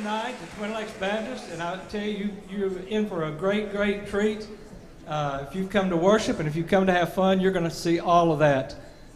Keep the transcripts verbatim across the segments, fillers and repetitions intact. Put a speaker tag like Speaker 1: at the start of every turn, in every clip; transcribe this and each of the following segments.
Speaker 1: tonight at Twin Lakes Baptist, and I tell you, you're in for a great, great treat. Uh, if you've come to worship and if you've come to have fun, you're going to see all of that.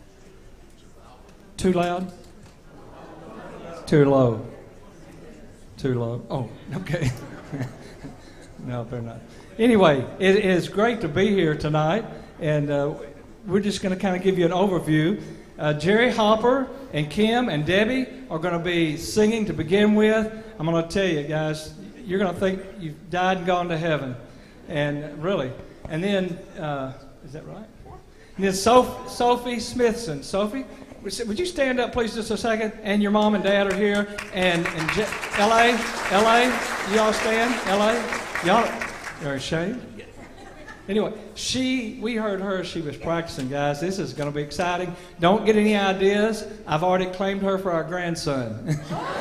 Speaker 1: Too loud? Too low? Too low? Oh, okay. No, they're not. Anyway, it is great to be here tonight, and uh, we're just going to kind of give you an overview. Uh, Jerry Hopper and Kim and Debbie are going to be singing to begin with. I'm going to tell you, guys, you're going to think you've died and gone to heaven. And really. And then, uh, is that right? And then Soph- Sophie Smithson. Sophie, would you stand up, please, just a second? And your mom and dad are here. And, and J- L A, L A, you all stand? L A, y'all are ashamed? Anyway, she, we heard her, she was practicing, guys. This is going to be exciting. Don't get any ideas. I've already claimed her for our grandson.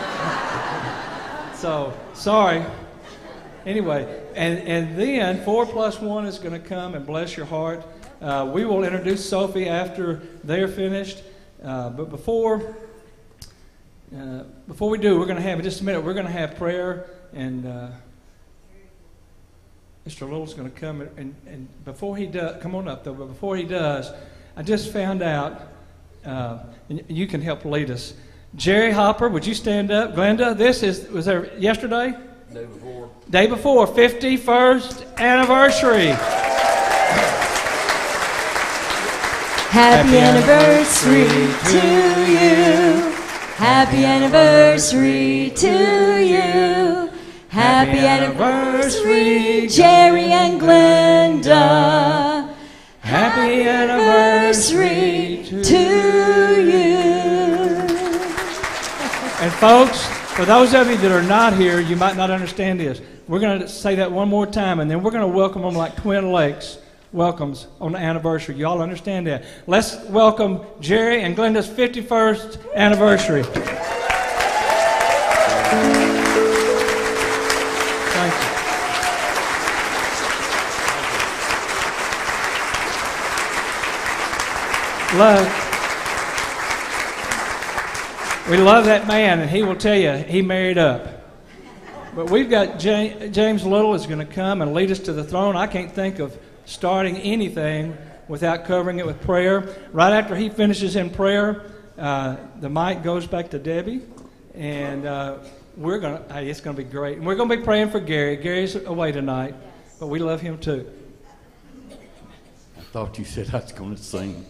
Speaker 1: So, sorry. Anyway, and, and then four plus one is going to come and bless your heart. Uh, we will introduce Sophie after they're finished. Uh, but before, uh, before we do, we're going to have, in just a minute, we're going to have prayer, and uh, Mister Little's going to come, and, and before he does, come on up though, but before he does, I just found out, uh, and you can help lead us. Jerry Hopper, would you stand up? Glenda, this is, was there yesterday?
Speaker 2: Day before.
Speaker 1: Day before, fifty-first anniversary.
Speaker 3: Happy, Happy anniversary, anniversary to you. Happy anniversary to you. Happy anniversary, Jerry and Glenda. Happy anniversary to you.
Speaker 1: And folks, for those of you that are not here, you might not understand this. We're going to say that one more time, and then we're going to welcome them like Twin Lakes welcomes on the anniversary. You all understand that? Let's welcome Jerry and Glenda's fifty-first anniversary. Love. We love that man, and he will tell you he married up. But we've got J- James Little is going to come and lead us to the throne. I can't think of starting anything without covering it with prayer. Right after he finishes in prayer, uh, the mic goes back to Debbie, and uh, we're going to. Hey, it's going to be great. And we're going to be praying for Gary. Gary's away tonight, but we love him too.
Speaker 2: I thought you said I was going to sing.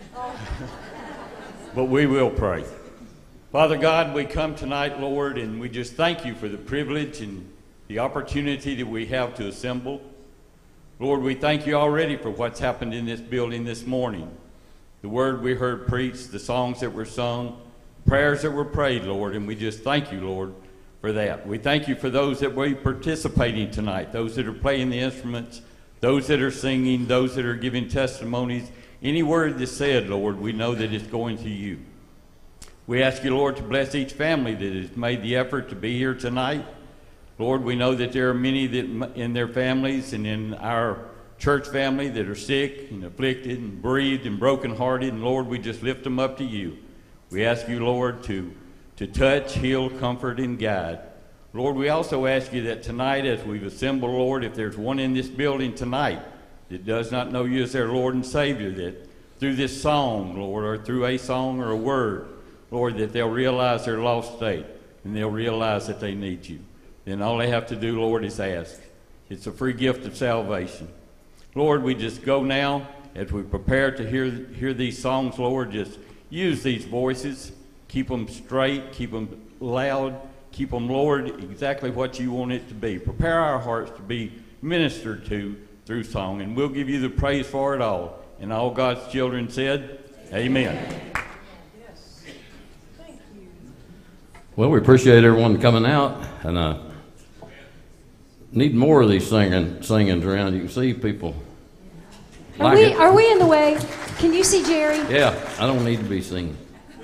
Speaker 2: But we will pray. Father God, we come tonight, Lord, and we just thank you for the privilege and the opportunity that we have to assemble. Lord, we thank you already for what's happened in this building this morning. The word we heard preached, the songs that were sung, prayers that were prayed, Lord, and we just thank you, Lord, for that. We thank you for those that will be participating tonight, those that are playing the instruments, those that are singing, those that are giving testimonies. Any word that's said, Lord, we know that it's going to you. We ask you, Lord, to bless each family that has made the effort to be here tonight. Lord, we know that there are many that in their families and in our church family that are sick and afflicted and bereaved and brokenhearted. And Lord, we just lift them up to you. We ask you, Lord, to, to touch, heal, comfort, and guide. Lord, we also ask you that tonight as we've assembled, Lord, if there's one in this building tonight that does not know you as their Lord and Savior, that through this song, Lord, or through a song or a word, Lord, that they'll realize their lost state and they'll realize that they need you. Then all they have to do, Lord, is ask. It's a free gift of salvation. Lord, we just go now as we prepare to hear, hear these songs, Lord, just use these voices. Keep them straight, keep them loud, keep them, Lord, exactly what you want it to be. Prepare our hearts to be ministered to through song, and we'll give you the praise for it all. And all God's children said, amen.
Speaker 3: Yes. Thank you.
Speaker 4: Well, we appreciate everyone coming out, and uh, need more of these singing singings around. You can see people.
Speaker 3: Are
Speaker 4: like
Speaker 3: we
Speaker 4: it.
Speaker 3: are we in the way? Can you see Jerry?
Speaker 4: Yeah, I don't need to be singing.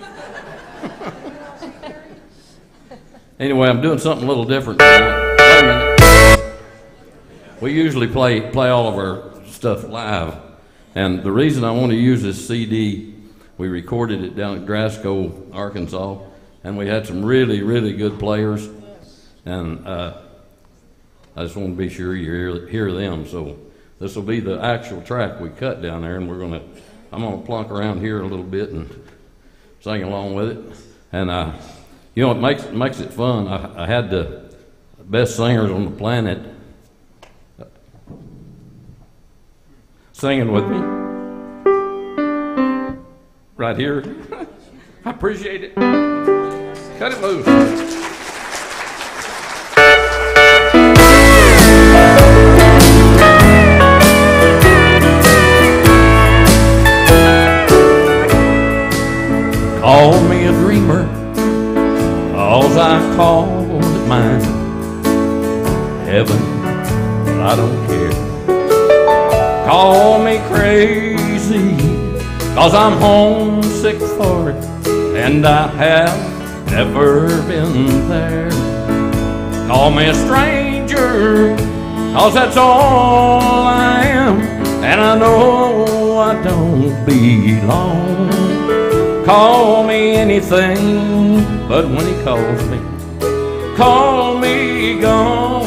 Speaker 4: Anyway, I'm doing something a little different tonight. We usually play play all of our stuff live, and the reason I want to use this C D, we recorded it down at Grasco, Arkansas, and we had some really, really good players. and uh, I just want to be sure you hear, hear them. So this will be the actual track we cut down there, and we're gonna. I'm gonna plonk around here a little bit and sing along with it. And uh, you know, it makes makes it fun. I, I had the best singers on the planet singing with me right here. I appreciate it. Cut it loose. Call me a dreamer, cause I called it mine. Heaven, but I don't care. Call me crazy, cause I'm homesick for it, and I have never been there. Call me a stranger, cause that's all I am, and I know I don't belong. Call me anything, but when he calls me, call me gone.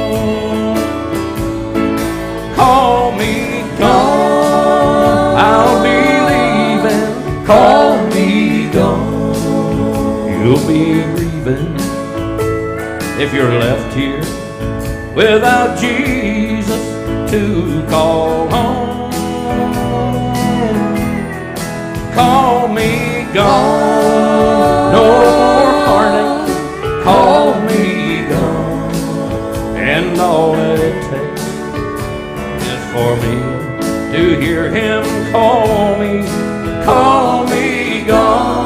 Speaker 4: Call me gone, I'll be leaving. Call me gone, you'll be grieving if you're left here without Jesus to call home. Call me gone, no more heartache. Call me gone, and all that it takes is for me to hear him call me, call me gone.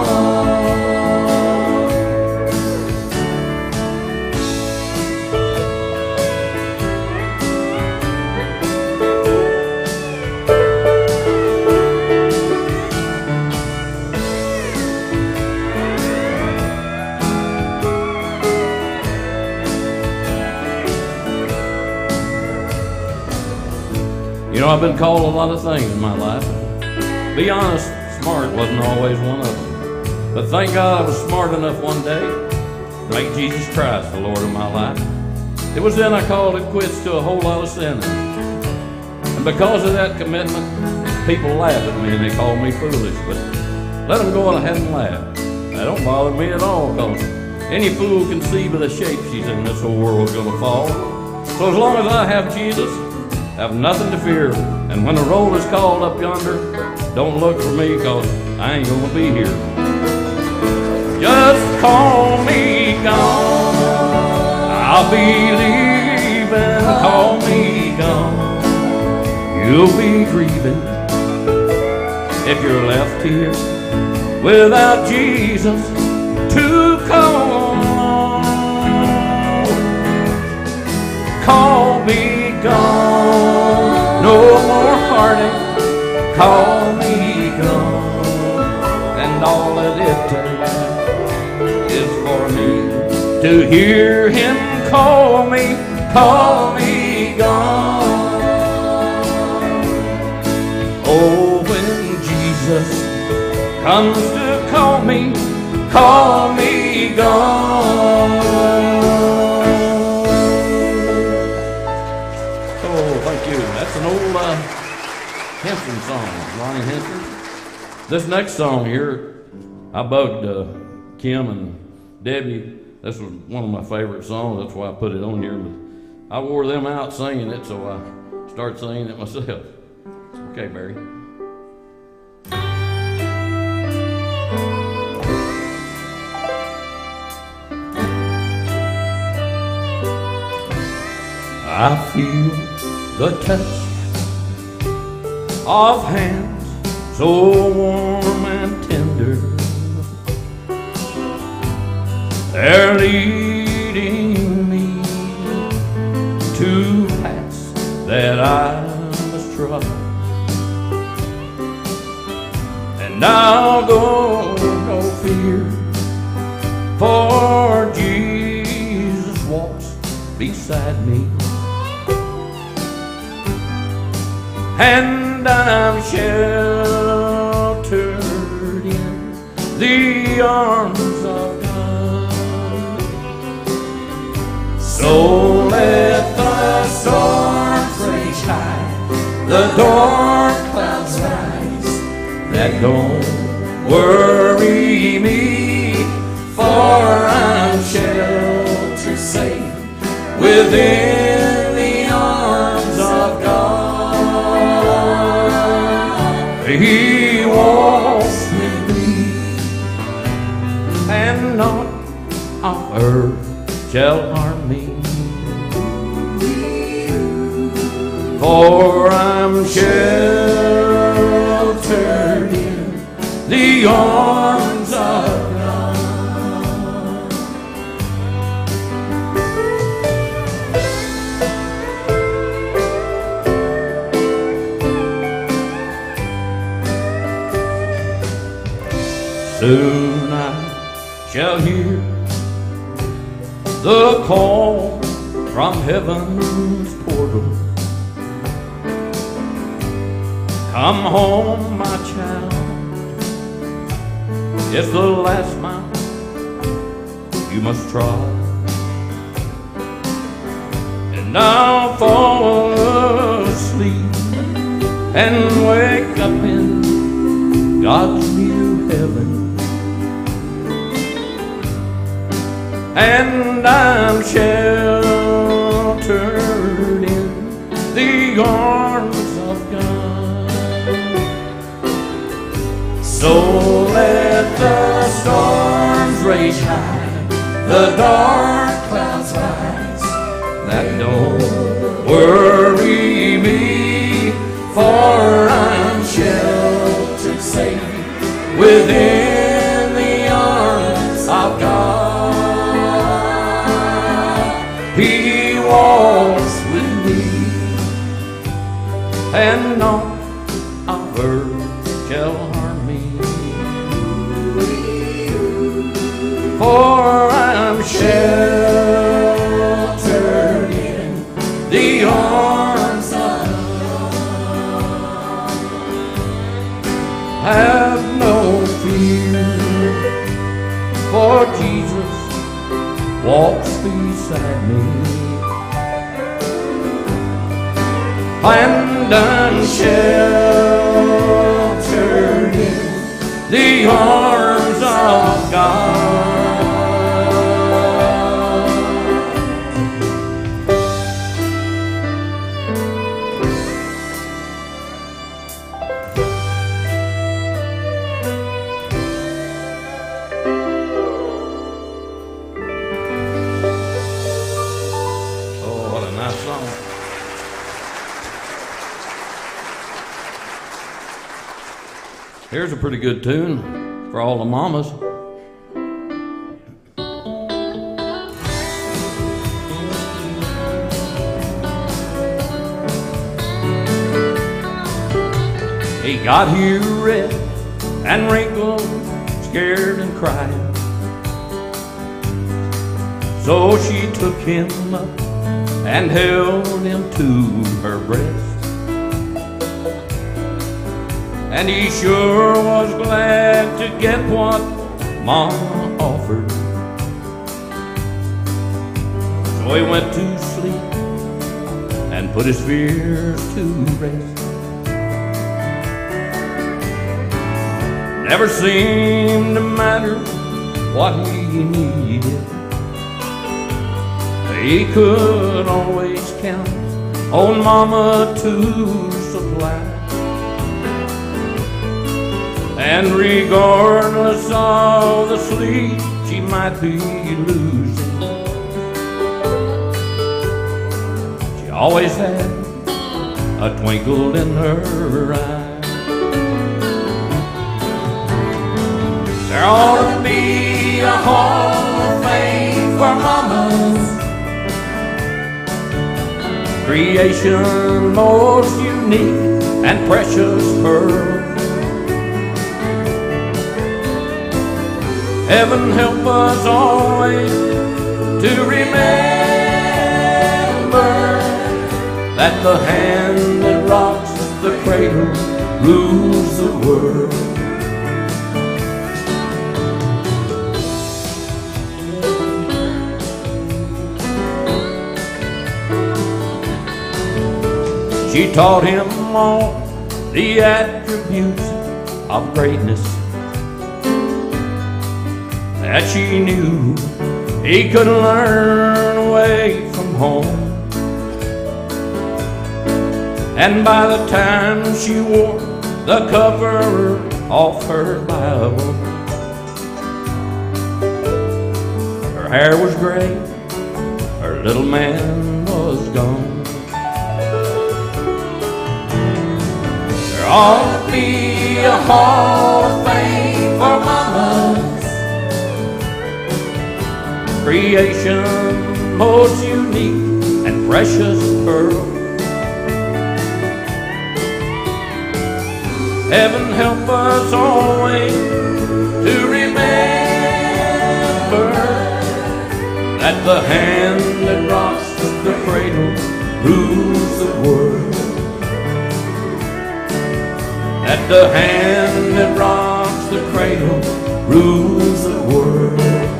Speaker 4: You know, I've been called a lot of things in my life. Be honest, smart wasn't always one of them. But thank God I was smart enough one day to make Jesus Christ the Lord of my life. It was then I called it quits to a whole lot of sinning. And because of that commitment, people laugh at me and they call me foolish. But let them go ahead and laugh. That don't bother me at all, because any fool can see by the shape she's in, this whole world's gonna fall. So as long as I have Jesus, I have nothing to fear. And when the roll is called up yonder, don't look for me, cause I ain't gonna be here. Just call me gone, I'll be leaving. Call me gone, you'll be grieving if you're left here without Jesus to call on. Call me gone, no more heartache. Call me gone, and all that it takes is for me to hear him call me, call me gone. Oh, when Jesus comes to call me, call me gone. That's an old uh, Henson song, Ronnie Henson. This next song here, I bugged uh, Kim and Debbie. This was one of my favorite songs, that's why I put it on here. But I wore them out singing it, so I started singing it myself. Okay, Barry. I feel the touch of hands so warm and tender. They're leading me to paths that I must trod, and I'll go no fear, for Jesus walks beside me. And I'm sheltered in the arms of God. that don't worry me, for I'm sheltered safe within the arms of God. He walks with me, and naught of earth shall harm me, for I'm sheltered in the arms of God. Soon I shall hear the call from heaven's portal. Come home, my child. It's the last mile you must trod, and I'll fall asleep and wake up in God's new heaven. And I'm sheltered in the arms of God. So let the storms rage high, the dark clouds rise, that don't worry me, for I'm sheltered safe within the arms of God. He walks with me, and naught of earth shall harm me, for I'm sheltered in the arms of God. Have no fear, for Jesus walks beside me, and I'm sheltered in the arms of God. Here's a pretty good tune for all the mamas. He got here red and wrinkled, scared and crying. So she took him up and held him to her breast. And he sure was glad to get what Mama offered. So he went to sleep and put his fears to rest. Never seemed to matter what he needed. He could always count on Mama to supply. And regardless of the sleep she might be losing, she always had a twinkle in her eye. There ought to be a hall of fame for mamas, creation most unique and precious pearl. Heaven help us always to remember that the hand that rocks the cradle rules the world. She taught him all the attributes of greatness that she knew he could learn away from home. And by the time she wore the cover off her Bible, her hair was gray, her little man was gone. There ought to be a hall of fame for mamas, creation most unique and precious pearl. Heaven help us always to remember that the hand that rocks the cradle rules the world. That the hand that rocks the cradle rules the world.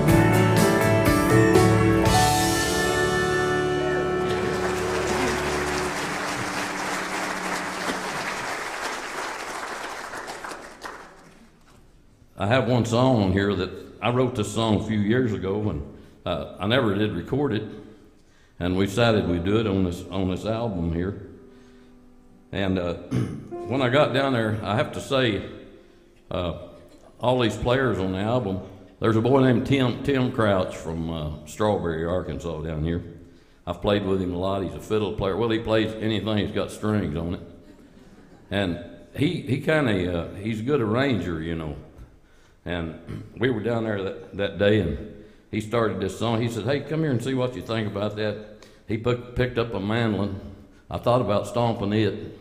Speaker 4: I have one song on here that I wrote this song a few years ago, and uh, I never did record it, and we decided we'd do it on this on this album here. And uh, when I got down there, I have to say, uh, all these players on the album. There's a boy named Tim Tim Crouch from uh, Strawberry, Arkansas, down here. I've played with him a lot. He's a fiddle player. Well, he plays anything that's got strings on it, and he he kind of uh, he's a good arranger, you know. And we were down there that, that day, and he started this song. He said, "Hey, come here and see what you think about that." He put, picked up a mandolin. I thought about stomping it.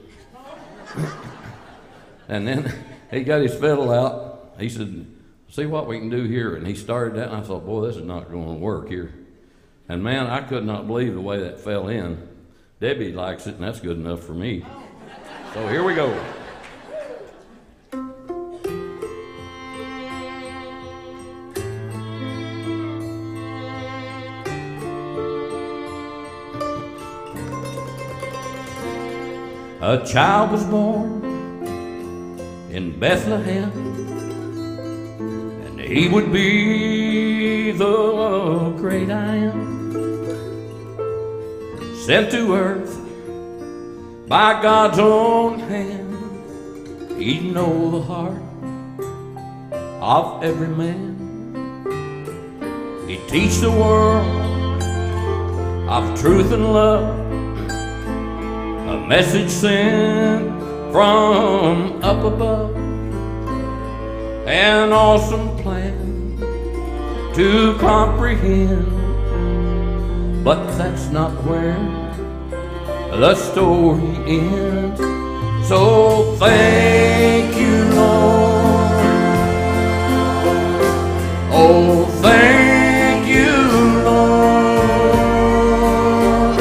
Speaker 4: And then he got his fiddle out. He said, "See what we can do here." And he started that, and I thought, boy, this is not going to work here. And man, I could not believe the way that fell in. Debbie likes it, and that's good enough for me. So here we go. A child was born in Bethlehem, and he would be the great I am, sent to earth by God's own hand. He'd know the heart of every man. He'd teach the world of truth and love, a message sent from up above, an awesome plan to comprehend. But that's not where the story ends. So thank you, Lord. Oh, thank you, Lord.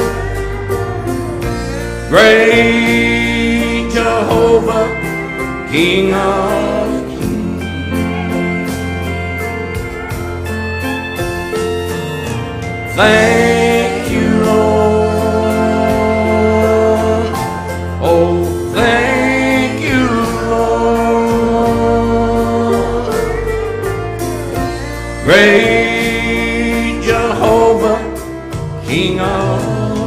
Speaker 4: Great Jehovah, King of kings. Thank you, Lord. Oh, thank you, Lord. Great Jehovah, King of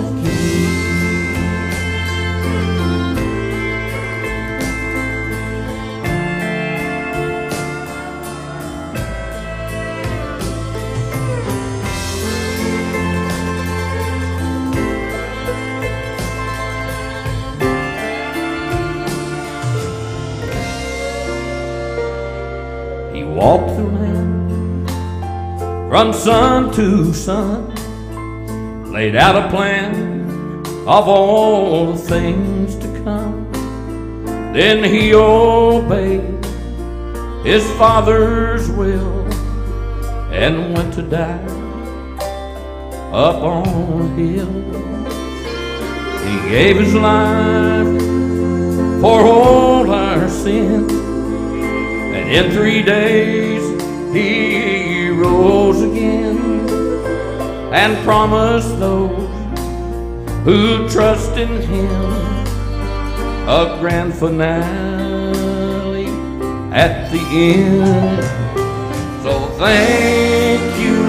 Speaker 4: walked the land from sun to sun, laid out a plan of all the things to come. Then he obeyed his Father's will and went to die up on a hill. He gave his life for all our sins, and in three days he rose again and promised those who trust in him a grand finale at the end. So thank you,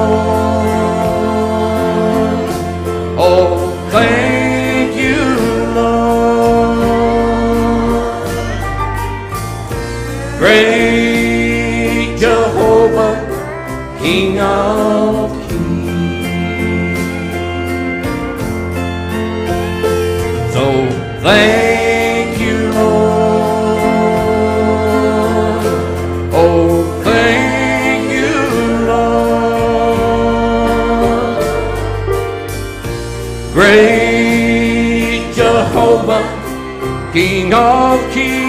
Speaker 4: Lord. Oh, thank you, Lord. Great Jehovah, King of kings. So thank you, Lord. Oh, thank you, Lord. Great Jehovah, King of kings.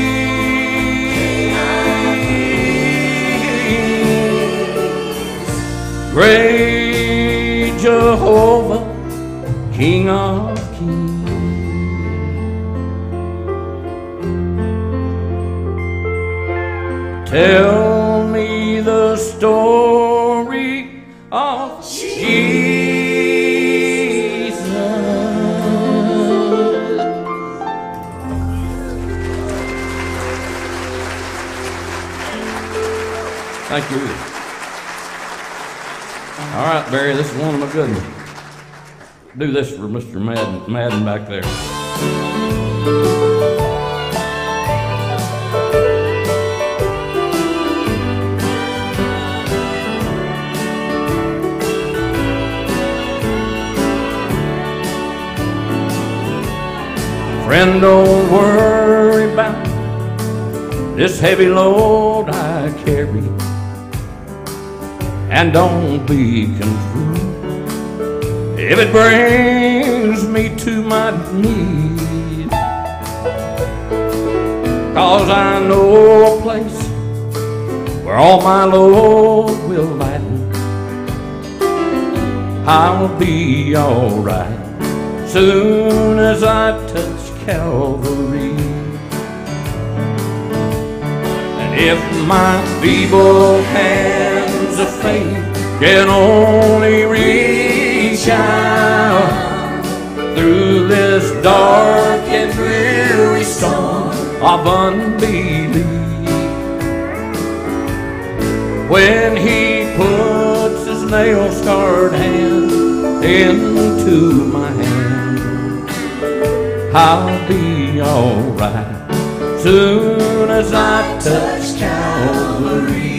Speaker 4: Great Jehovah, King of kings. Tell me the story of Jesus. Thank you. All right, Barry, this is one of my good ones. Do this for Mister Madden, Madden back there. Friend, don't worry about this heavy load I carry, and don't be confused if it brings me to my knees, 'cause I know a place where all my load will lighten. I'll be alright soon as I touch Calvary. And if my feeble hands of faith can only reach out through this dark and dreary storm of unbelief, when He puts His nail-scarred hand into my hand, I'll be alright soon as I touch Calvary.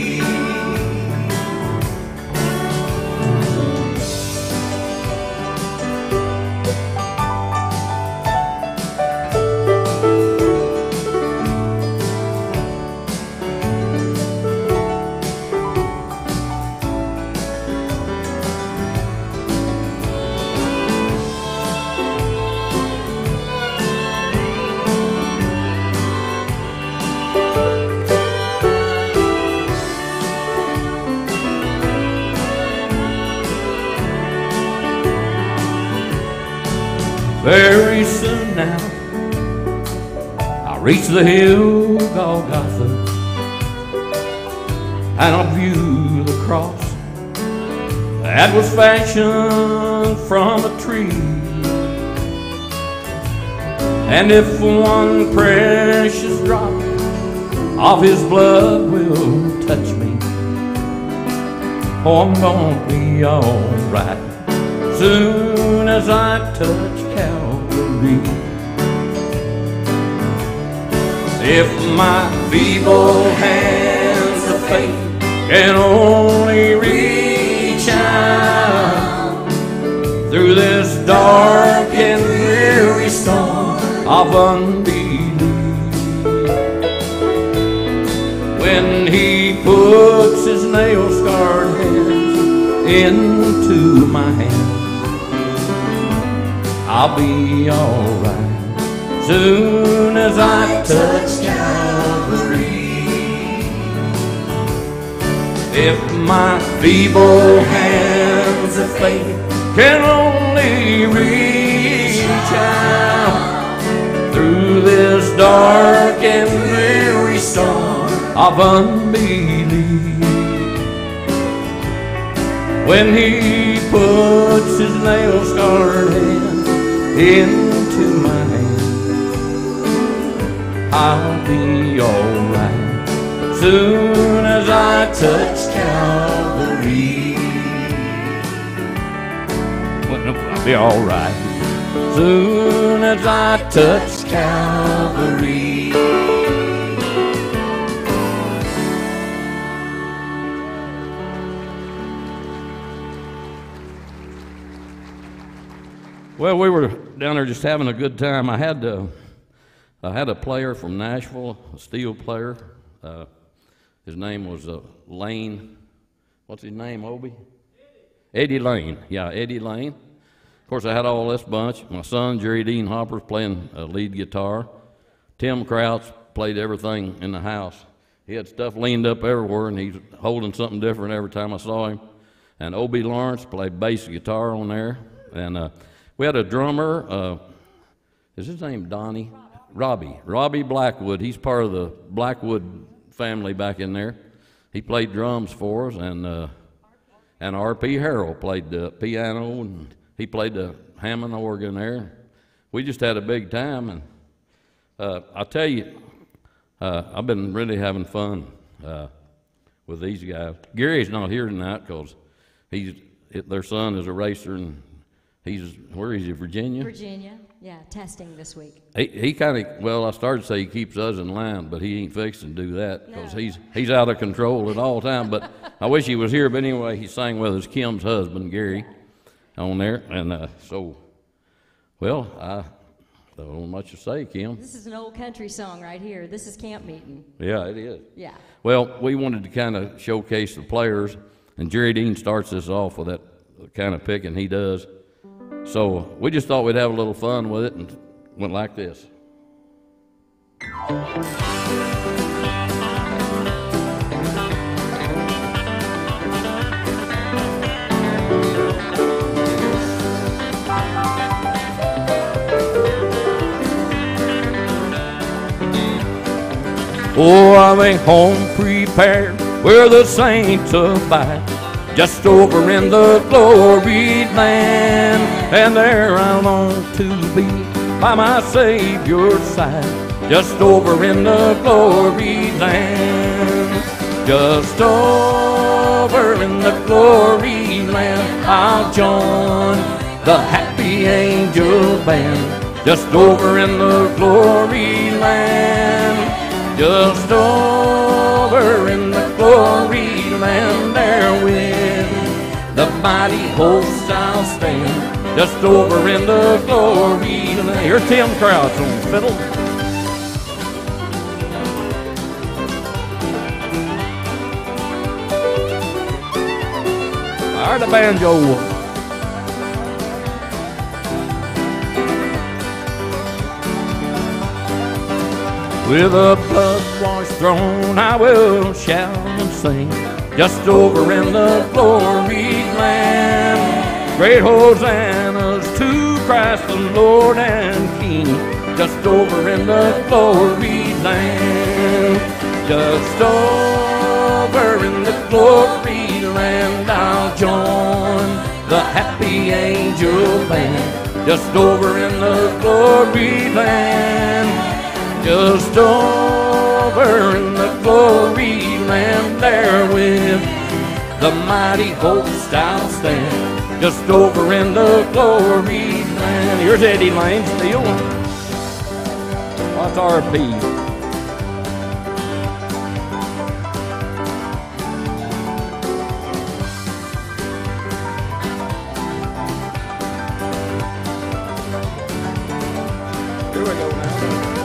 Speaker 4: Very soon now I'll reach the hill Golgotha, and I'll view the cross that was fashioned from a tree. And if one precious drop of His blood will touch me, oh, I'm gonna be alright soon as I touch Calvary. If my feeble hands of faith can only reach out through this dark and weary storm of unbelief, when He puts His nail-scarred hands into my hands, I'll be alright soon as I touch Calvary. If my feeble hands of faith can only reach out through this dark and weary storm of unbelief, when He puts His nail-scarred hand into my hand, I'll be alright Soon as I touch Calvary. Well, I'll be all right. Soon as I touch Calvary. Well, we were down there just having a good time. I had uh, I had a player from Nashville, a steel player. Uh, his name was uh, Lane. What's his name, Obie? Eddie. Eddie Lane. Yeah, Eddie Lane. Of course, I had all this bunch. My son, Jerry Dean Hopper's playing uh, lead guitar. Tim Crouch played everything in the house. He had stuff leaned up everywhere, and he's holding something different every time I saw him. And Obie Lawrence played bass guitar on there. And uh, we had a drummer. Uh, is his name Donnie? Robbie. Robbie Blackwood. He's part of the Blackwood family back in there. He played drums for us, and uh, and R P Harrell played the piano, and he played the Hammond organ there. We just had a big time, and uh, I'll tell you, uh, I've been really having fun uh, with these guys. Gary's not here tonight because he's their son is a racer, and he's where is he? Virginia.
Speaker 3: Virginia, yeah, testing this week.
Speaker 4: He he kind of well, I started to say he keeps us in line, but he ain't fixing to do that because
Speaker 3: No.
Speaker 4: he's he's out of control at all time. But I wish he was here. But anyway, he sang with us, Kim's husband, Gary, on there, and uh, so well, I don't know much to say, Kim.
Speaker 3: This is an old country song right here. This is camp meeting.
Speaker 4: Yeah, it is.
Speaker 3: Yeah.
Speaker 4: Well, we wanted to kind of showcase the players, and Jerry Dean starts this off with that kind of picking he does. So we just thought we'd have a little fun with it, and went like this. Oh, I'm a home prepared where the saints abide, just over in the glory land, and there I long to be by my Savior's side, just over in the glory land, just over in the glory land. I'll join the happy angel band, just over in the glory land, just over in the glory land. There with the mighty hosts I'll stand, just over in the glory land. Here's Tim Crouch on fiddle. Fire the banjo. With a blood-washed throne I will shout and sing, just over in the glory land. Great hosannas to Christ the Lord and King, just over in the glory land. Just over in the glory land I'll join the happy angel band, just over in the glory land. Just over in the glory land, there with the mighty host I'll stand, just over in the glory land. Here's Eddie Lane still. What's R P? Here we go now.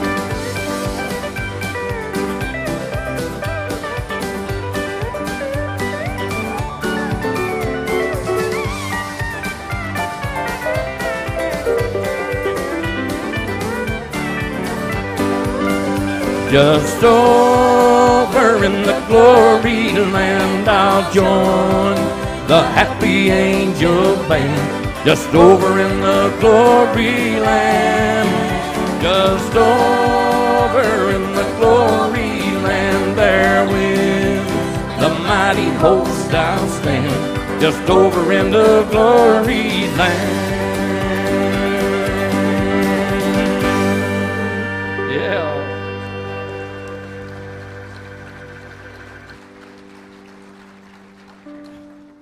Speaker 4: Just over in the glory land I'll join the happy angel band, just over in the glory land. Just over in the glory land, there with the mighty host I'll stand, just over in the glory land. Yeah.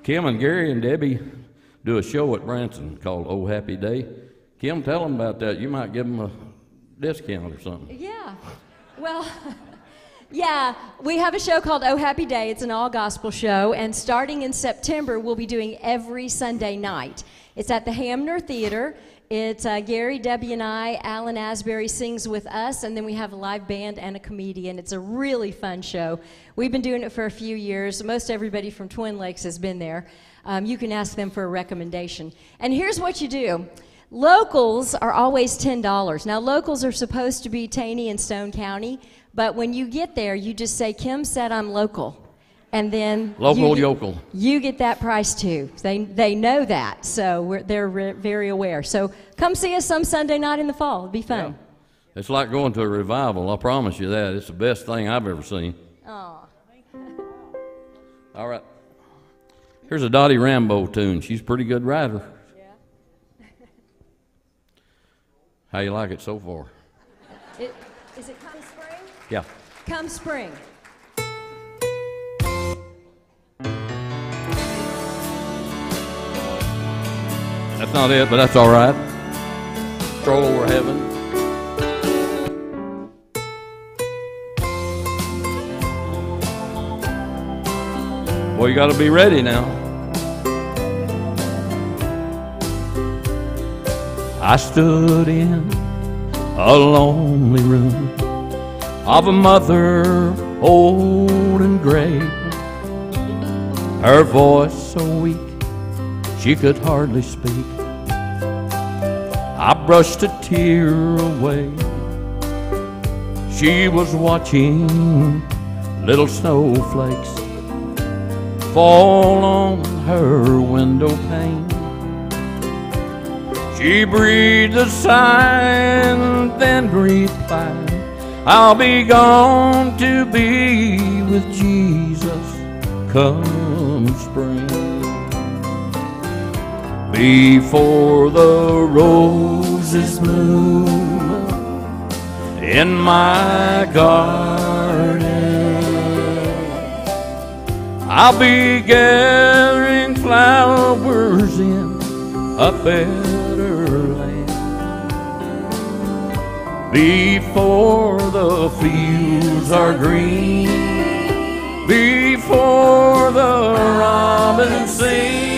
Speaker 4: Kim and Gary and Debbie do a show at Branson called Oh Happy Day. Kim, tell them about that. You might give them a discount or something.
Speaker 3: Yeah. Well, yeah, we have a show called Oh Happy Day. It's an all-gospel show, and starting in September, we'll be doing every Sunday night. It's at the Hamner Theater. It's uh, Gary, Debbie, and I. Alan Asbury sings with us, and then we have a live band and a comedian. It's a really fun show. We've been doing it for a few years. Most everybody from Twin Lakes has been there. Um, you can ask them for a recommendation. And here's what you do. Locals are always ten dollars. Now, locals are supposed to be Taney and Stone County, but when you get there, you just say, Kim said I'm local. And then
Speaker 4: Local
Speaker 3: you,
Speaker 4: yokel.
Speaker 3: You get that price too. They they know that, so we're, they're re very aware. So come see us some Sunday night in the fall. It'll be fun.
Speaker 4: Yeah. It's like going to a revival. I promise you that. It's the best thing I've ever seen.
Speaker 3: Aw.
Speaker 4: All right. Here's a Dottie Rambo tune. She's a pretty good writer.
Speaker 3: Yeah.
Speaker 4: How you like it so far?
Speaker 3: It, is it Come Spring?
Speaker 4: Yeah.
Speaker 3: Come Spring.
Speaker 4: That's not it, but that's all right. Stroll over heaven. Well, you got to be ready now. I stood in a lonely room of a mother old and gray, her voice so weak she could hardly speak. I brushed a tear away. She was watching little snowflakes fall on her window pane. She breathed a sigh and then replied, I'll be gone to be with Jesus come spring. Before the roses bloom in my garden, I'll be gathering flowers in a better land. Before the fields are green, before the robins sing,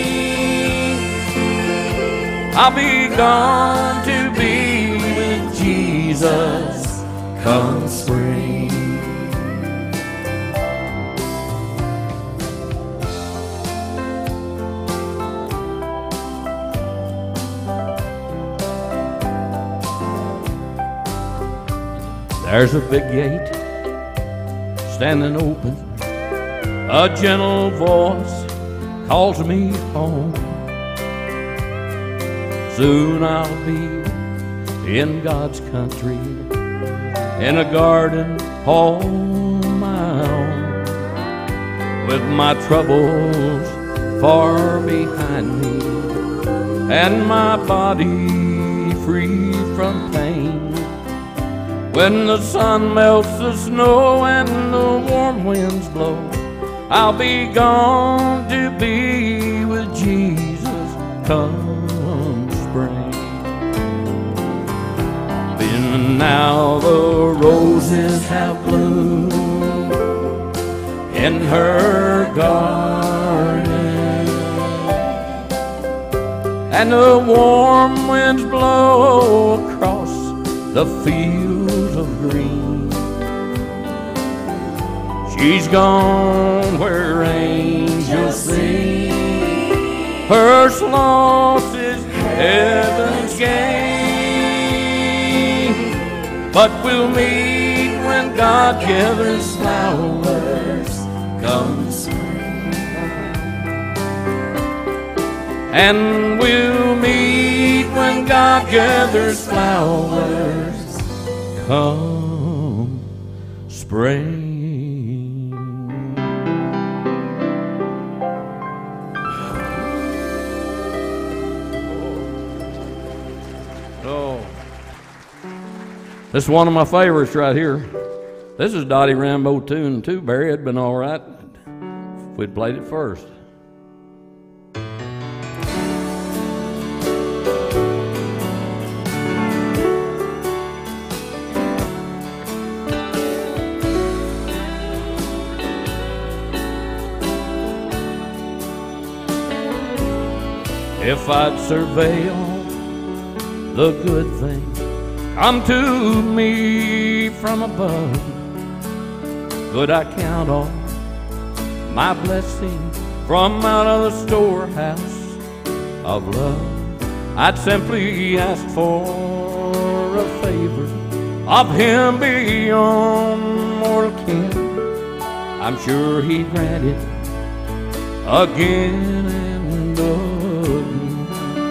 Speaker 4: I'll be gone to be with Jesus come spring. There's a big gate standing open. A gentle voice calls me home. Soon I'll be in God's country, in a garden all my own, with my troubles far behind me and my body free from pain. When the sun melts the snow and the warm winds blow, I'll be gone to be with Jesus come spring. Been now the roses have bloomed in her garden, and the warm winds blow across the fields of green. She's gone where angels sing, her loss is heaven's gain. But we'll meet when God gathers flowers come spring, and we'll meet when God gathers flowers come spring. Oh, this is one of my favorites right here. This is Dottie Rambo tune too. Barry, it'd been all right if we'd played it first. if I'd surveil the good things come to me from above, could I count on my blessing from out of the storehouse of love? I'd simply ask for a favor of Him beyond mortal ken. I'm sure He'd grant it again and again.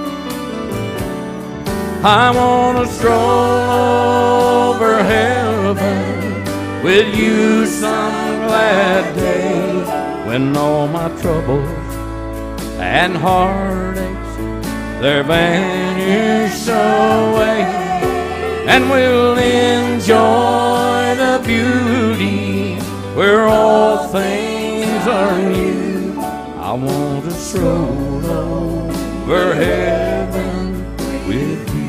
Speaker 4: I want to stroll over heaven with you some glad day, when all my troubles and heartaches, they're vanished away, and we'll enjoy the beauty where all things are new. I want to stroll over heaven with you.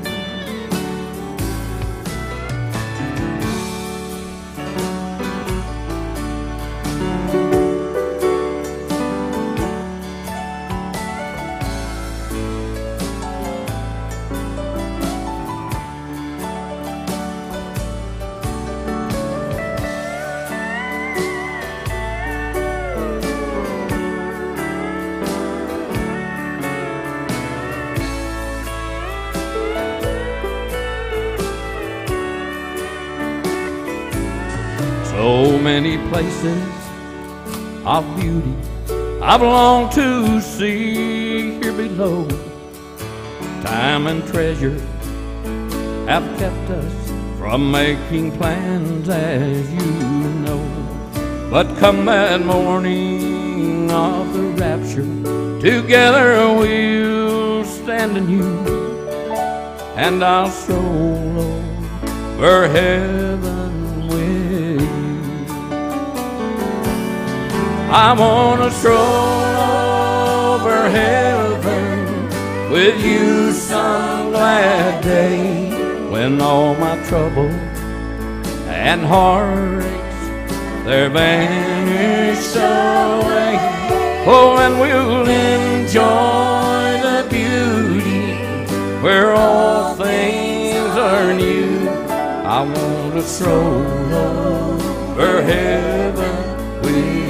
Speaker 4: So many places of beauty I've longed to see here below. Time and treasure have kept us from making plans, as you know. But come that morning of the rapture, together we'll stand anew, and I'll stroll over heaven with you. I want to stroll over heaven with you some glad day, when all my troubles and heartaches, they're vanished away. Oh, and we'll enjoy the beauty where all things are new. I want to stroll over heaven with you.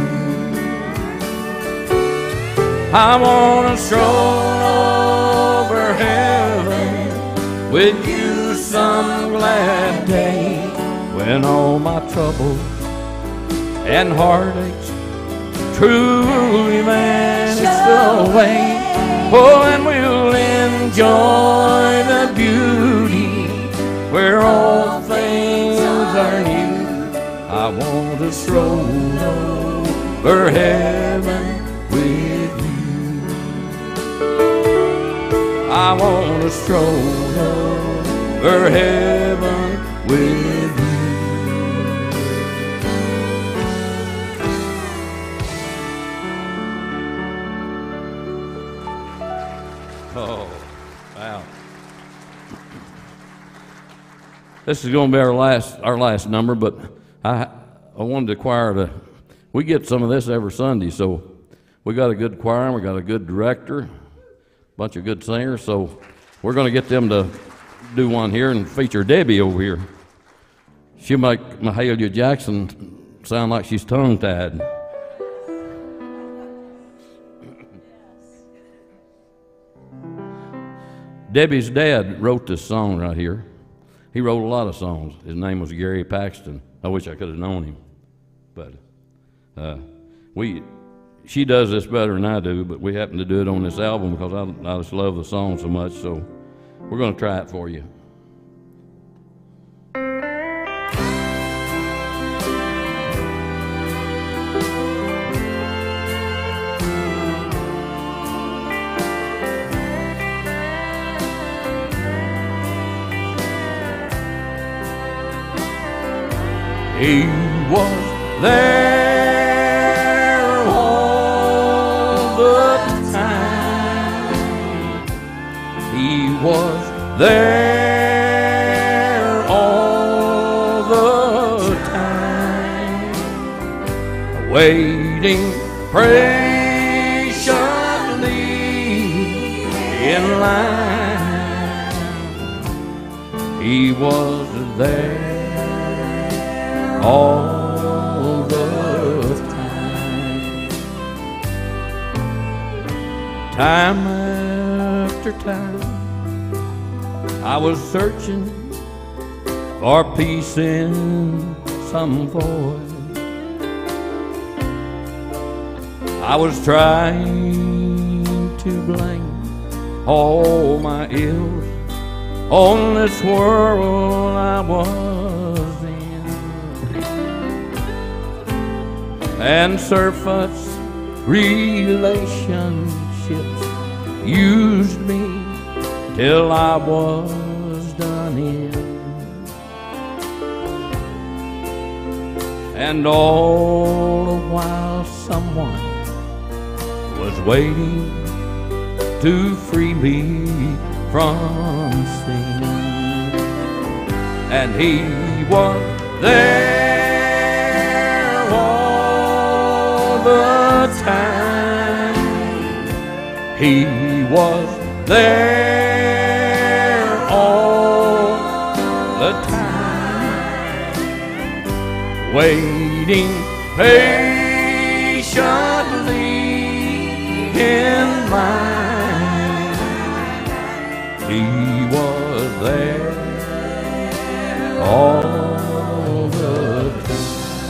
Speaker 4: I want to stroll over heaven with you some glad day, when all my troubles and heartaches truly vanished away. Oh, and we'll enjoy the beauty where all things are new. I want to stroll over heaven with you. I want to stroll over heaven with you. Oh, wow. This is going to be our last our last number, but I I wanted the choir to, we get some of this every Sunday, so we got a good choir, and we got a good director, a bunch of good singers, so we're going to get them to do one here and feature Debbie over here. She'll make Mahalia Jackson sound like she's tongue-tied. Debbie's dad wrote this song right here. He wrote a lot of songs. His name was Gary Paxton. I wish I could have known him, but uh, we. She does this better than I do, but we happen to do it on this album because I, I just love the song so much, so we're going to try it for you. He was there all the time. He was there all the time, waiting patiently in line. He was there all the time. Time after time, I was searching for peace in some void. I was trying to blame all my ills on this world I was in, and surface relationships used me till I was done in. And all the while someone was waiting to free me from sin. And he was there all the time. He was there all the time, waiting patiently in line. He was there all the time.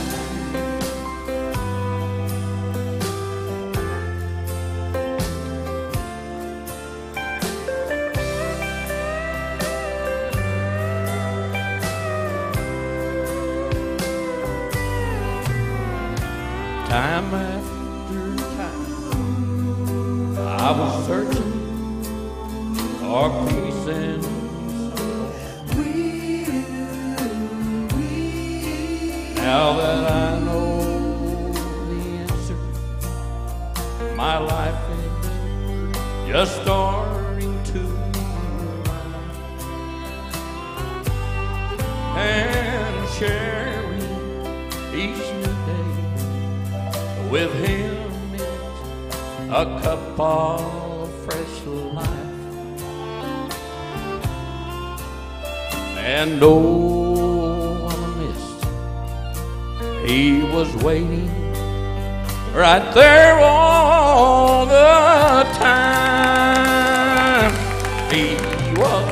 Speaker 4: Time after time, I was searching for peace in now that I know the answer. My life is just starting to and sharing each new day with him is a cup of fresh life. And oh, what a mist. He was waiting right there all the time. He was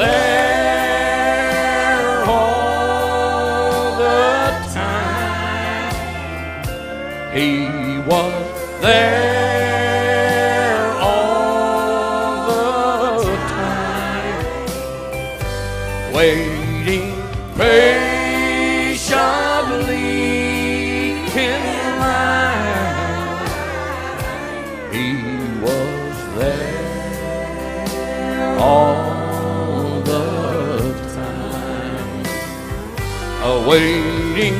Speaker 4: there all the time. He was there all the time, waiting patiently in line. He was there all the time, awaiting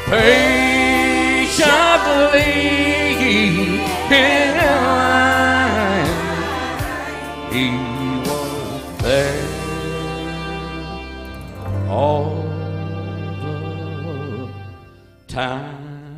Speaker 4: patiently in line. He was there all the time.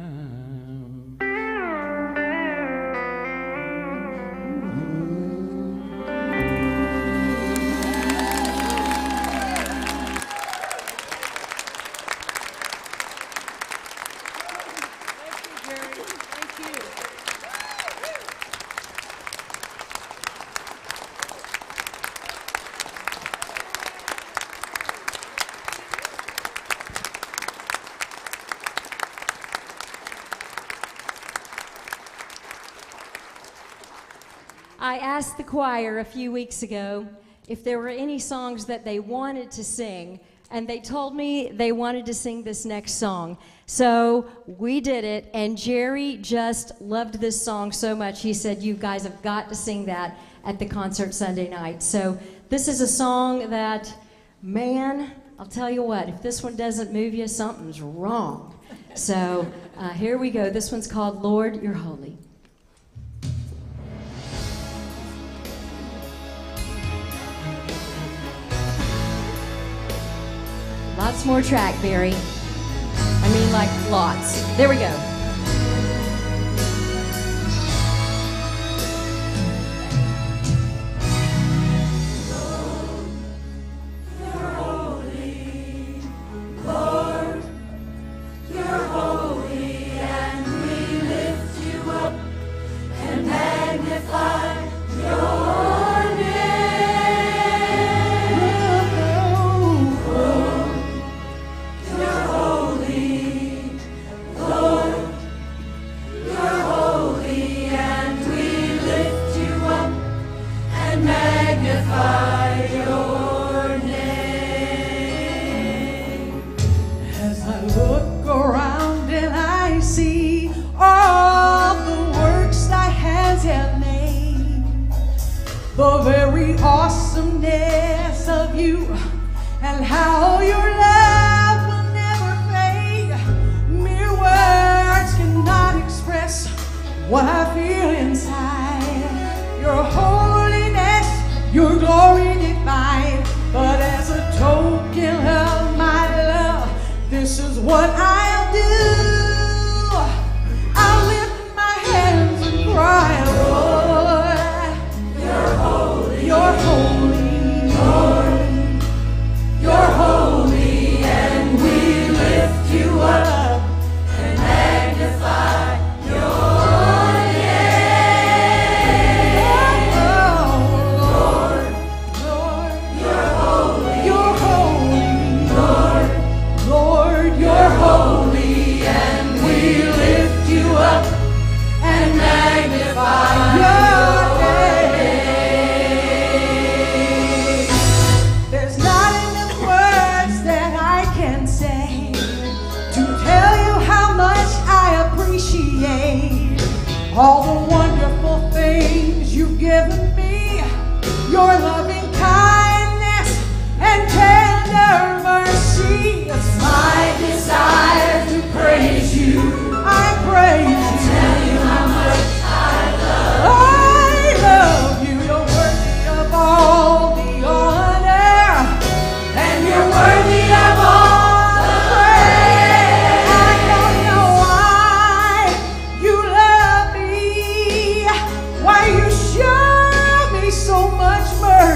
Speaker 3: I asked the choir a few weeks ago if there were any songs that they wanted to sing, and they told me they wanted to sing this next song. So we did it, and Jerry just loved this song so much, he said, you guys have got to sing that at the concert Sunday night. So this is a song that, man, I'll tell you what, if this one doesn't move you, something's wrong. So uh, here we go. This one's called Lord, You're Holy. Lots more track, Barry. I mean, like, lots. There we go.
Speaker 5: the very awesomeness of you, and how your love will never fade. Mere words cannot express what I feel inside. Your holiness, your glory divine. But as a token of my love, this is what I'll do. I'll lift my hands and cry, Lord, you're holy, you're holy, Lord, you're holy, and we lift you up and magnify your name. Oh, Lord, Lord, you're holy, you're holy, Lord, Lord, you're holy, and we lift you up and magnify your name. There's not enough words that I can say to tell you how much I appreciate all the wonderful things you've given me, your loving kindness and tender mercy. It's my desire to praise you. I praise you. Tell you how much I love you. I love you. You're worthy of all the honor, and you're worthy of all the praise. I don't know why you love me, why you show me so much mercy.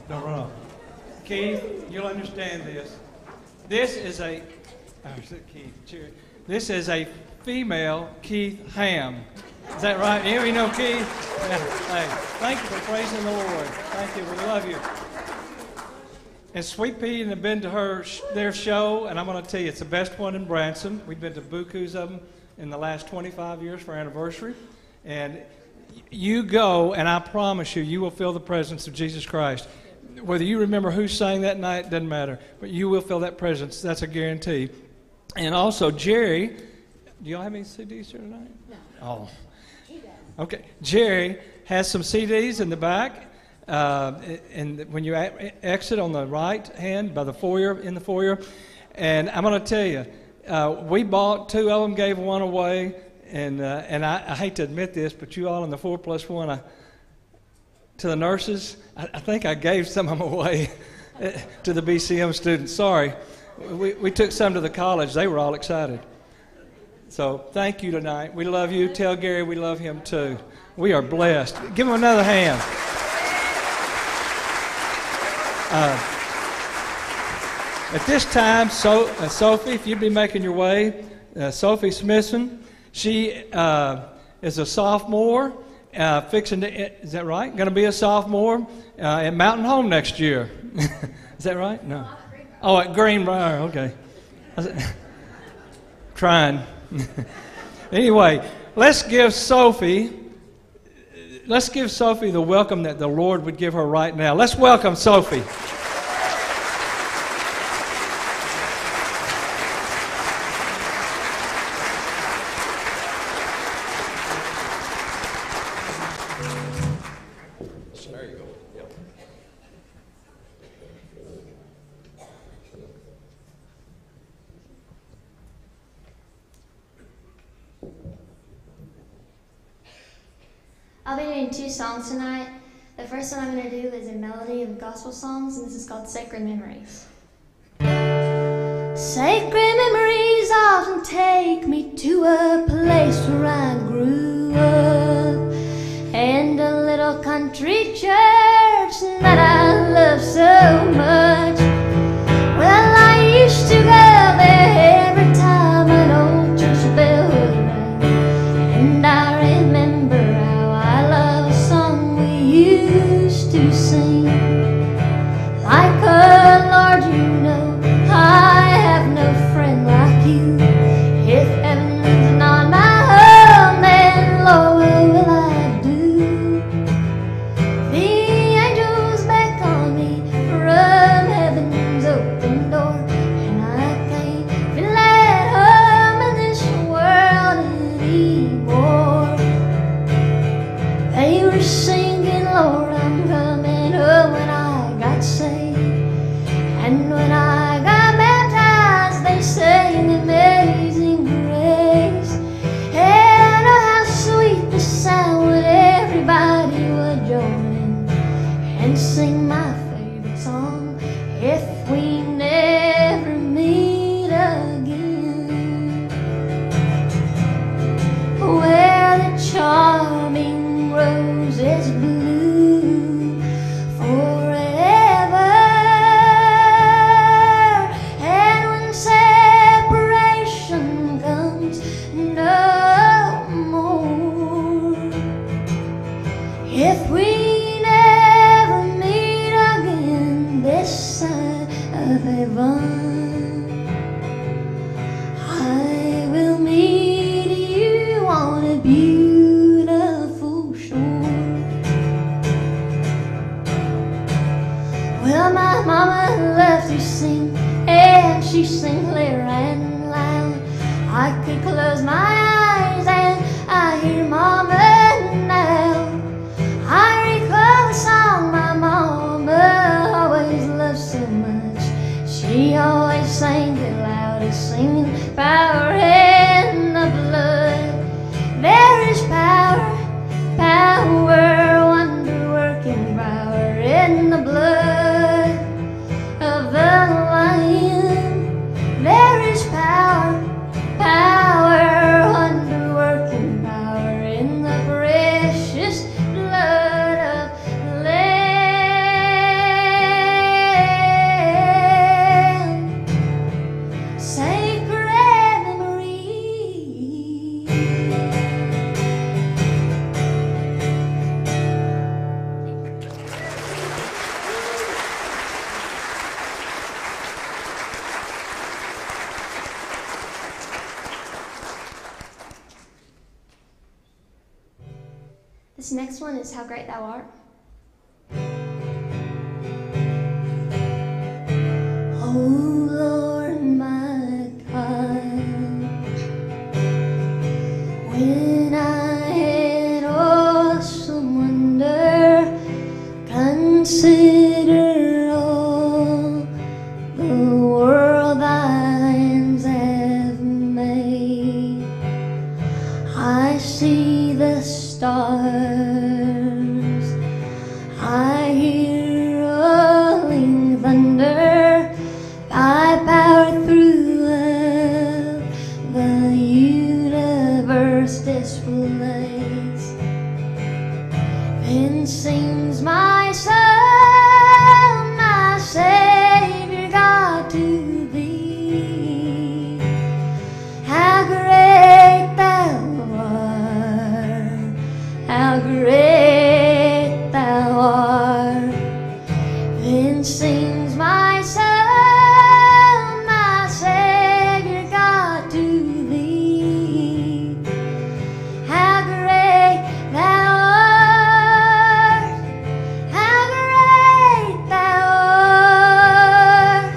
Speaker 1: Don't run off. Keith, you'll understand this. This is a, oh, Keith, cheer. This is a female Keith Ham. Is that right? You know, you know Keith? Yeah. Hey, thank you for praising the Lord. Thank you. We love you. And Sweet Pea have been to her their show, and I'm going to tell you, it's the best one in Branson. We've been to bukus of them in the last twenty-five years for our anniversary. And you go, and I promise you, you will feel the presence of Jesus Christ. Whether you remember who sang that night, doesn't matter. But you will feel that presence. That's a guarantee. And also, Jerry, do y'all have any C Ds here tonight? No. Oh. Okay. Jerry has some C Ds in the back. Uh, and when you exit on the right hand by the foyer, in the foyer. And I'm going to tell you, uh, we bought two of them, gave one away. And uh, and I, I hate to admit this, but you all in the four plus one, I, to the nurses, I, I think I gave some of them away to the B C M students. Sorry. We, we took some to the college. They were all excited. So thank you tonight. We love you. Tell Gary we love him too. We are blessed. Give him another hand. Uh, at this time, so, uh, Sophie, if you'd be making your way, uh, Sophie Smithson, she uh, is a sophomore, uh, fixing to, is that right? Going to be a sophomore uh, at Mountain Home next year. Is that right? No. Oh, at Greenbrier, okay. Trying. Anyway, let's give Sophie, let's give Sophie the welcome that the Lord would give her right now. Let's welcome Sophie.
Speaker 4: There you go. Yep.
Speaker 6: I'll be doing two songs tonight. The first one I'm going to do is a melody of gospel songs, and this is called Sacred Memories. Sacred memories often take me to a place where I grew up, and a little country church that I love so much. Well, I used to go there every time an old church bell would ring, and I remember how I love a song we used to sing. Like a Lord, you know, I have no friend like you. If heaven's not my home, then Lord, what will I do? The angels beckon me from heaven's open door, and I can't feel at home in this world anymore. They were singing, Lord, I'm coming home, when I got saved. And when I got baptized, they sang Amazing Grace. And oh, how sweet the sound when everybody would join in and sing my favorite song, If We Never Meet Again. Where the charming roses bloom forever, and when separation comes no more. If we never meet again this side of heaven, I will meet you on a beautiful shore. Well, my mama loved to sing, and she sang clear and loud. I could close my eyes and I hear mama now. I recall the song my mama always loved so much. She always sang the loudest, singing, power in the blood. There is power, power, wonder-working power in the blood of the Lion. There is power, power, wonder-working power in the precious blood of the Lamb. This next one is How Great Thou Art. Oh Lord, my God, when I in awesome wonder consider all the world thy hands have made, I see the stars, I hear rolling thunder, thy power throughout the universe displays. Then sings my soul, my Savior God, to thee. How great thou art, how great thou art. Then sings my soul, my Savior God, to thee. How great thou art, how great thou art.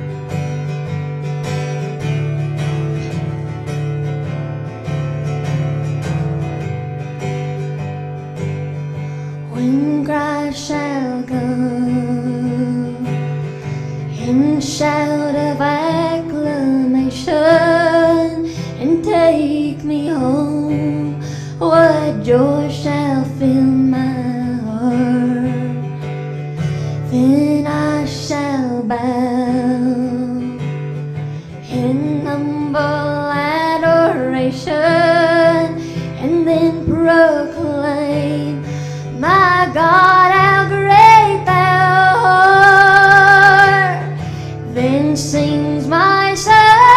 Speaker 6: When Christ shall come in shout of acclamation and take me home, what joy shall fill my heart. Then I shall bow in humble adoration and then proclaim, my God, how great thou art. Then sings my soul,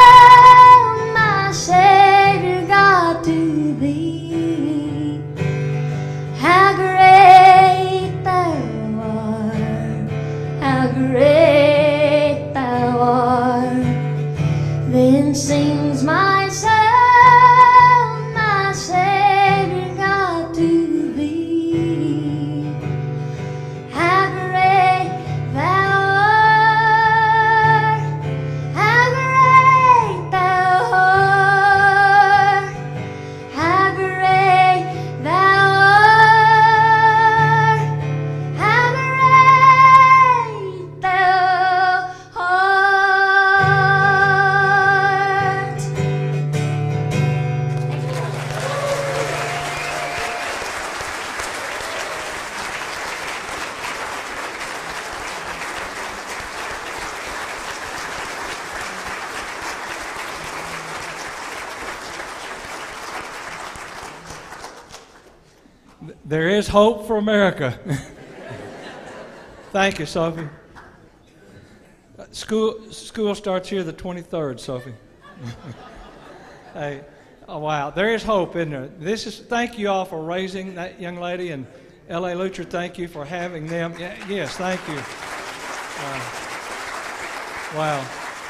Speaker 6: my Savior God, to thee. How great thou art, how great thou art. Then sings my soul, my Savior God, to thee. How great thou art, how great thou art, how great thou art, how great thou art.
Speaker 1: There is hope for America. Thank you, Sophie. Uh, School school starts here the twenty-third, Sophie. Hey, oh wow, there is hope, isn't there? This is. Thank you all for raising that young lady, and L A Lucher, thank you for having them. Yeah, yes, thank you. Uh, wow.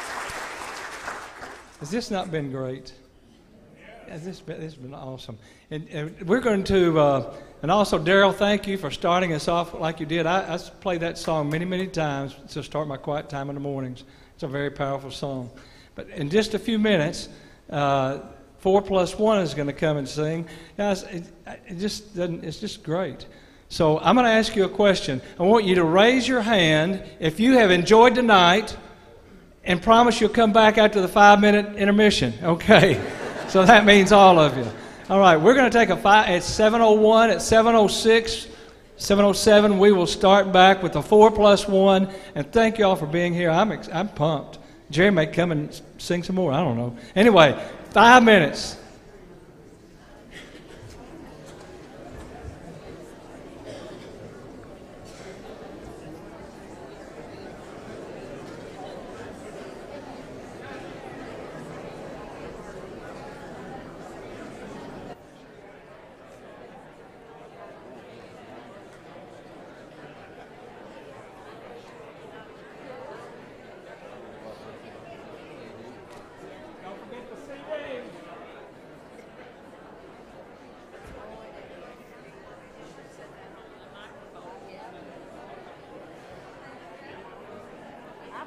Speaker 1: Has this not been great? Has this been, this has been awesome. And, and we're going to, uh, and also Daryl, thank you for starting us off like you did. I, I played that song many, many times to start my quiet time in the mornings. It's a very powerful song. But in just a few minutes, uh, Four Plus One is going to come and sing. Guys, it, it just doesn't, it's just great. So I'm going to ask you a question. I want you to raise your hand if you have enjoyed tonight and promise you'll come back after the five-minute intermission. Okay. So that means all of you. All right, we're going to take a five. It's seven oh one. At seven oh six, seven oh seven, we will start back with the Four Plus One. And thank you all for being here. I'm ex- I'm pumped. Jerry may come and sing some more. I don't know. Anyway, five minutes.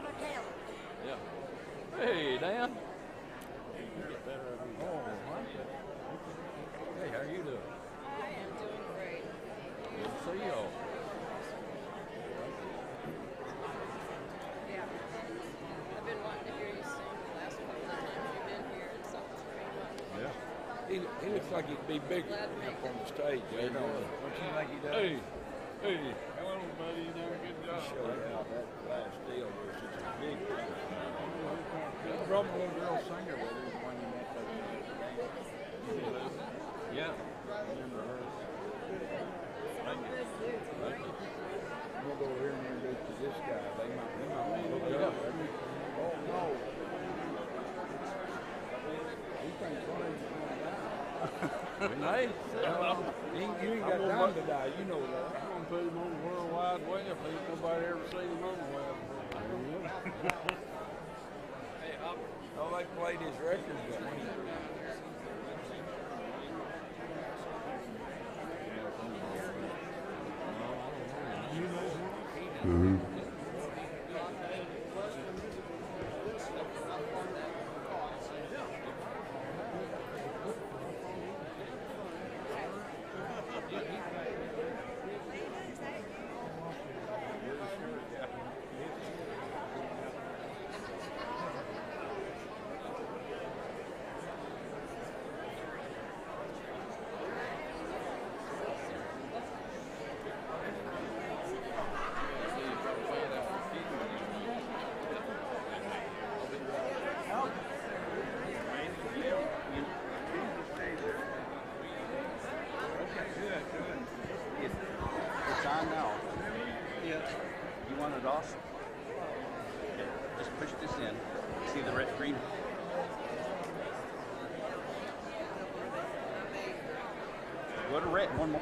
Speaker 4: Yeah. Hey, Dan. Hey, how you doing?
Speaker 7: I am doing great.
Speaker 4: Good to see y'all.
Speaker 7: Yeah. I've been wanting to hear you sing the last couple of times you've been here, and so it's pretty much.
Speaker 8: Yeah. He, he looks like he'd be bigger
Speaker 7: Glad to make
Speaker 8: up on the stage.
Speaker 4: There you go.
Speaker 8: Don't you think he does?
Speaker 4: Hey, hey.
Speaker 8: Hello, buddy. You doing a good job. Show you how that last deal was such a big thing. The drummer little girl singer with her, the one you met that day.
Speaker 4: Yeah.
Speaker 8: I remember her. Thank you. Thank you. I'm going to go over here and introduce to this guy. They might, they might look it up. Oh, no. He thinks one of them's going to die.
Speaker 4: Hey.
Speaker 8: He, you ain't got time to die, you know that.
Speaker 9: I'm gonna put him on the World Wide Web. Ain't nobody ever seen him on the web.
Speaker 8: Hey, oh, they played his record, but
Speaker 10: It's on now. Yeah. You want it off? Okay. Just push this in. See the red green? Go to red. One more.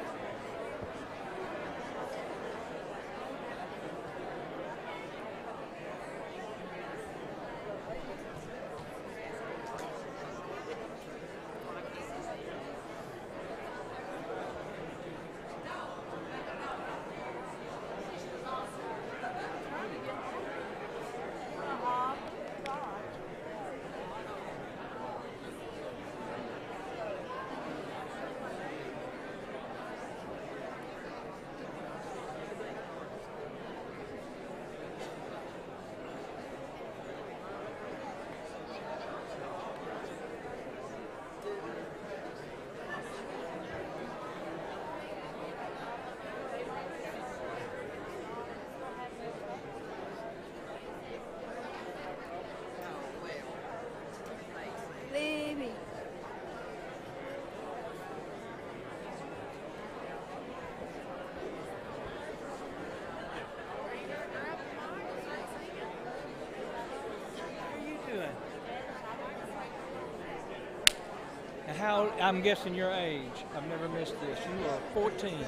Speaker 6: Baby.
Speaker 1: How are you doing? Now, how, I'm guessing your age. I've never missed this. You are fourteen.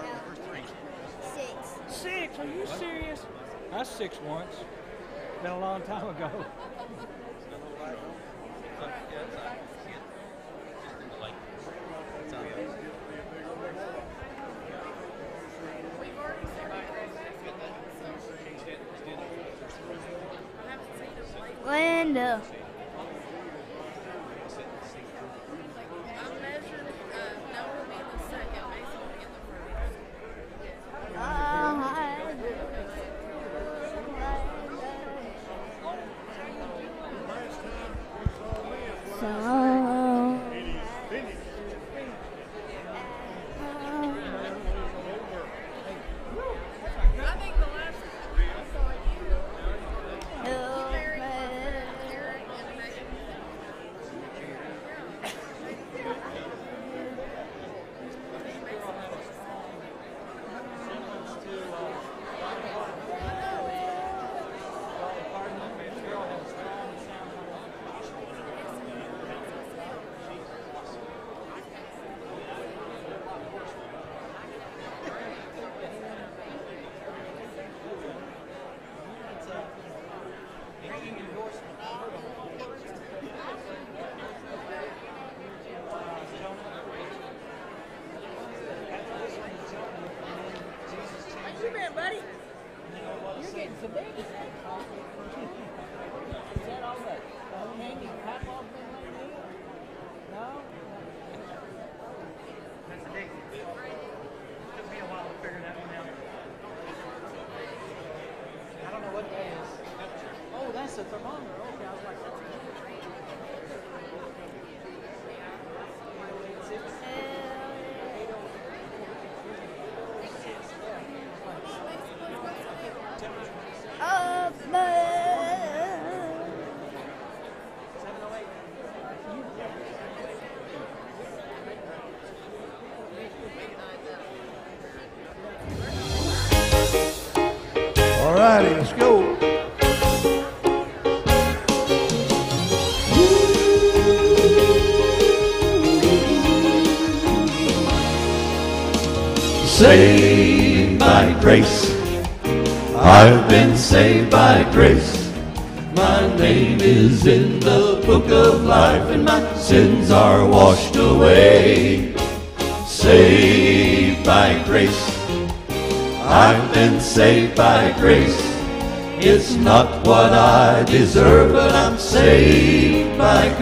Speaker 6: Six.
Speaker 1: Six? Are you serious? I was six once. Been a long time ago.
Speaker 6: Linda.
Speaker 7: I'm measuring, uh, no, we'll be in the second, Mason will be in the first.
Speaker 6: So.
Speaker 7: I think the last time I saw you, you married Eric and Megan.
Speaker 1: It's a thermometer. Okay, I was like, that's
Speaker 8: All righty, let's go.
Speaker 11: Saved by grace, I've been saved by grace. My name is in the book of life, and my sins are washed away. Saved by grace, I've been saved by grace. It's not what I deserve, but I'm saved by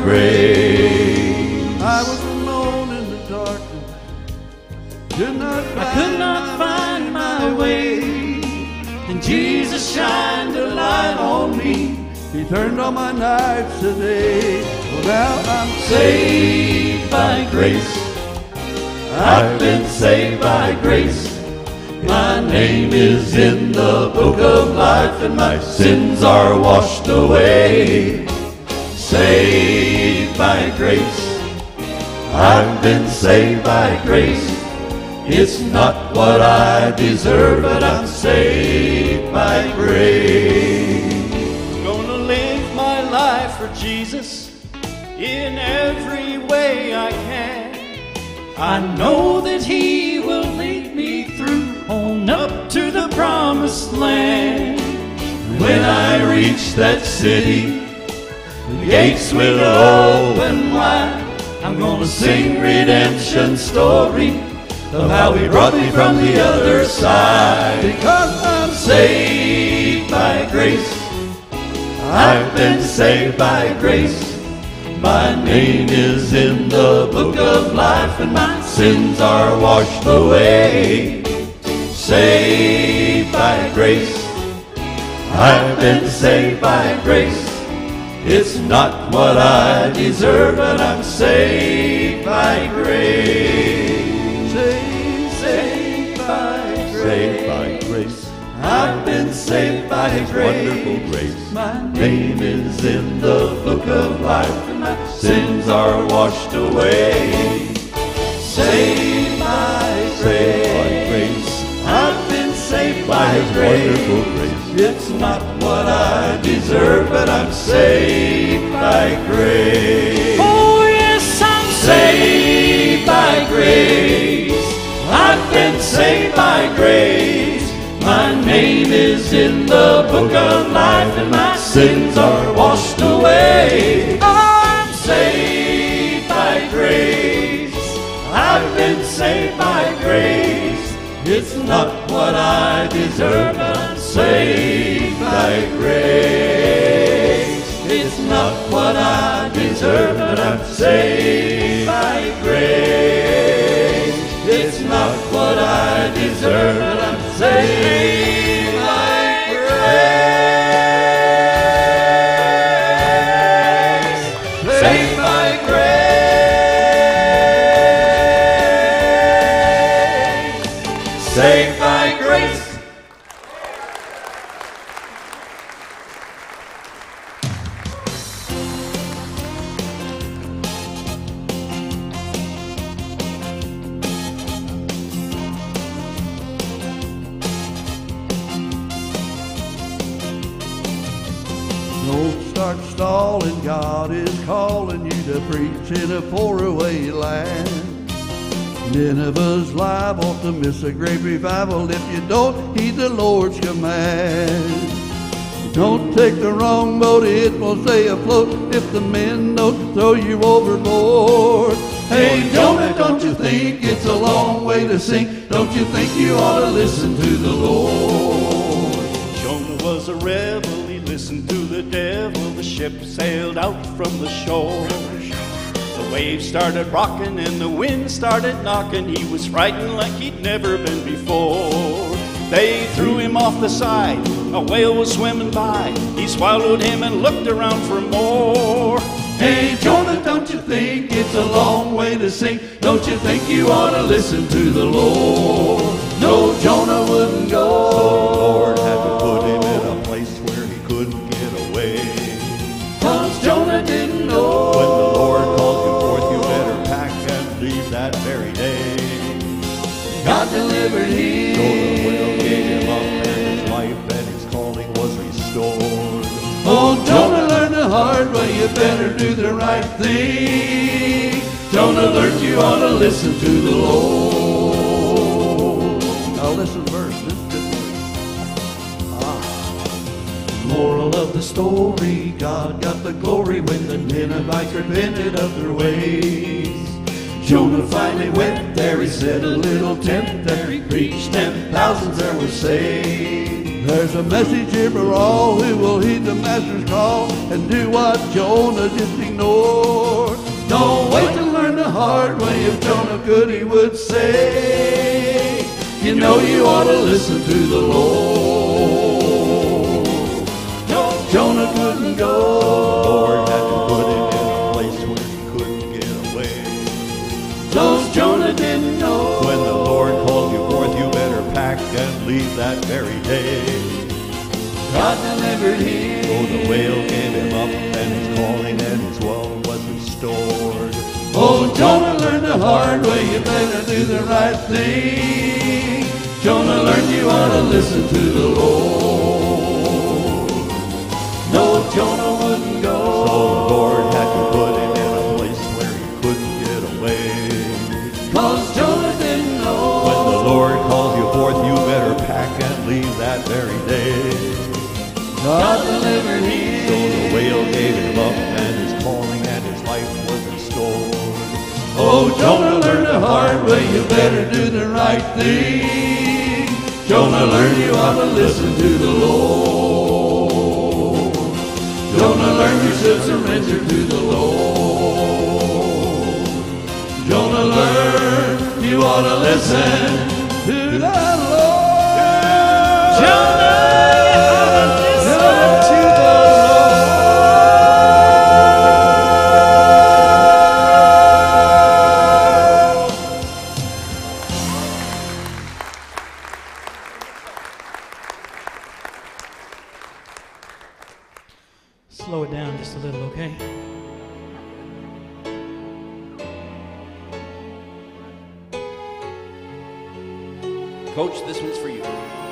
Speaker 11: grace.
Speaker 8: I was alone in the darkness, could not find
Speaker 11: I could not find my way, and Jesus shined a light on me.
Speaker 8: He turned all my nights today. Well, now I'm
Speaker 11: Saved by grace, I've been saved by grace. My name is in the book of life, and my sins are washed away. Saved by grace, I've been saved by grace. It's not what I deserve, but I'm saved by grace.
Speaker 10: Gonna live my life for Jesus in every way I can. I know that He will lead me through on up to the promised land.
Speaker 11: When I reach that city, the gates will open wide. I'm gonna sing redemption story of how He brought me from the other side. Because I'm saved by grace, I've been saved by grace. My name is in the book of life, and my sins are washed away. Saved by grace, I've been saved by grace. It's not what I deserve, but I'm saved by grace. Saved, saved by grace. Saved by grace. I've been saved by grace. Wonderful grace. My name is in the book of life, and my sins are washed away. Saved by grace. I've been saved by grace. Wonderful grace. It's not what I deserve, but I'm saved by grace.
Speaker 10: Oh yes, I'm
Speaker 11: Saved by grace. I've been saved by grace. My name is in the book of life, and my sins are washed away. Oh, I'm saved by grace. I've been saved by grace. It's not what I deserve, but I'm saved by grace. It's not what I deserve, but I'm saved by grace. It's not what I deserve, but I'm saved by grace. Saved by grace. Saved by grace.
Speaker 8: Don't start stalling, God is calling you to preach in a faraway land. Nineveh's liable to miss a great revival if you don't heed the Lord's command. Don't take the wrong boat, it won't stay afloat if the men don't throw you overboard. Hey, Jonah, don't you think it's a long way to sink? Don't you think you ought to listen to the Lord?
Speaker 10: Jonah was a rebel, he listened to the devil. The ship sailed out from the shore. The waves started rocking and the wind started knocking. He was frightened like he'd never been before. They threw him off the side, a whale was swimming by. He swallowed him and looked around for more.
Speaker 8: Hey, Jonah, don't you think it's a long way to sink? Don't you think you ought to listen to the Lord? No, Jonah wouldn't go. So the Lord had to put him in a place where he couldn't get away. Cause Jonah didn't know. When the Lord called you forth, you better pack and leave that very day. God delivered him. So the whale gave him up, and his life and his calling was restored. Oh, Jonah learned the hard way, you better do the right thing. Jonah learned you ought to listen to the Lord. Now listen verse, this is good verse. Ah. Moral of the story, God got the glory when the Ninevites repented of their ways. Jonah finally went there, he set a little tent there, he preached, and thousands there were saved. There's a message here for all who will heed the Master's call and do what Jonah just ignored. Don't wait to learn the hard way. If Jonah could, he would say, you know you ought to listen to the Lord. No, Jonah couldn't go. The Lord had to put him in a place where he couldn't get away. Those Jonah didn't know. When the Lord called you forth, you better pack and leave that very day. God delivered him. Oh, the whale gave him up, and his calling and his well was restored. Oh, Jonah learned the hard way, you better do the right thing. Jonah learned you ought to listen to the Lord. No, Jonah wouldn't go. So the Lord had to put him in a place where he couldn't get away. Cause Jonah didn't know. When the Lord calls you forth, you better pack and leave that very day. God delivered him. So the whale gave him up, and his calling and his life was restored. Oh, Jonah learned the hard way, you better do the right thing. Jonah learned you ought to listen to the Lord. Jonah learned you should surrender to the Lord. Jonah learned you ought to listen to the Lord. Jonah, you ought to listen to the
Speaker 10: Slow it down just a little, okay?
Speaker 11: Coach, this one's for you.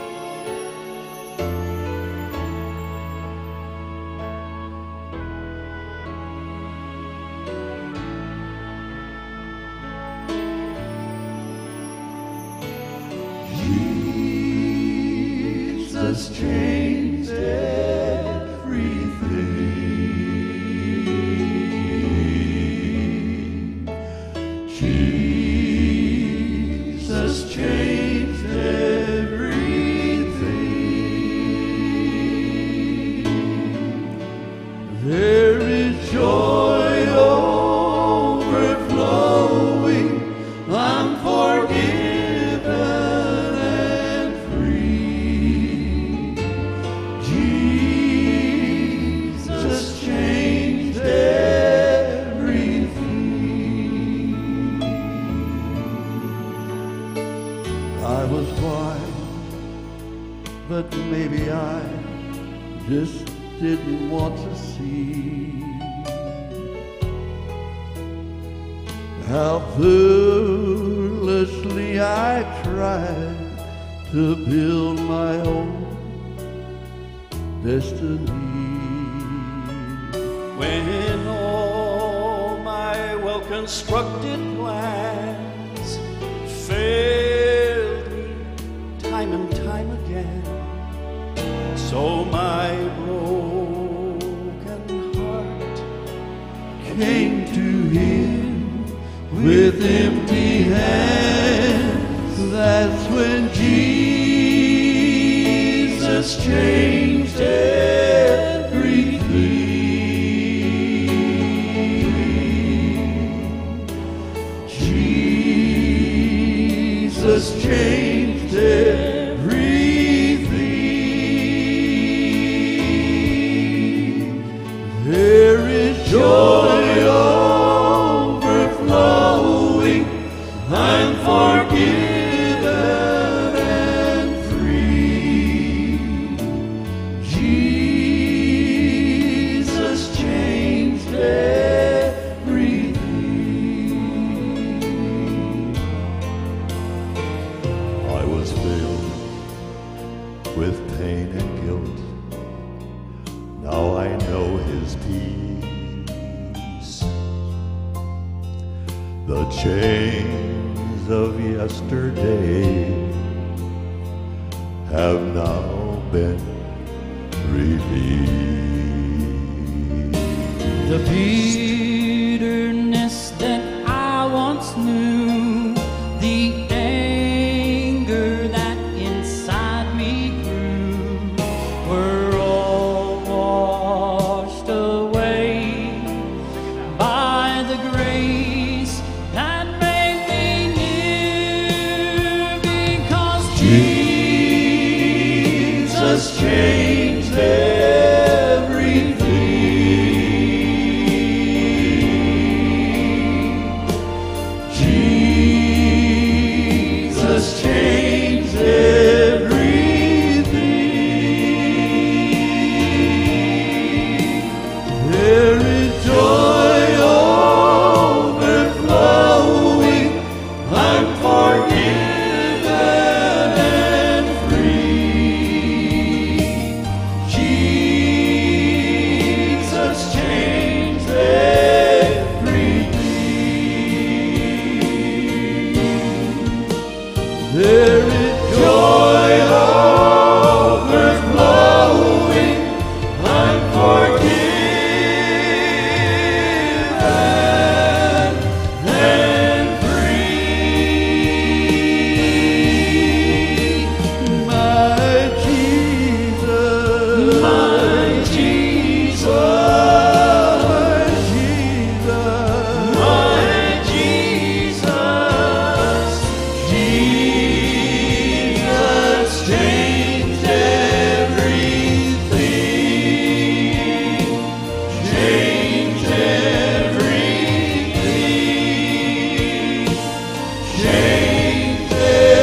Speaker 8: Jesus changed everything. Jesus changed everything. There is joy overflowing. I'm forgiven and free. Jesus changed everything. I was blind, but maybe I just didn't want to see how foolishly I tried to build my own destiny.
Speaker 10: When all my well-constructed plans failed me time and time again, so my broken heart
Speaker 8: Came to him with empty hands. That's when Jesus changed everything. Jesus changed everything. know His peace. The chains of yesterday have now been released.
Speaker 10: The bitterness that I once knew, the anger that inside me grew, were all washed away by the grace that made me new, because Jesus changed everything. Jesus changed everything. There is joy overflowing. I'm forgiven and free. Jesus changed everything. There is joy overflowing. I'm forgiven and free. My Jesus, my Jesus, my Jesus, Jesus changed everything, changed everything, changed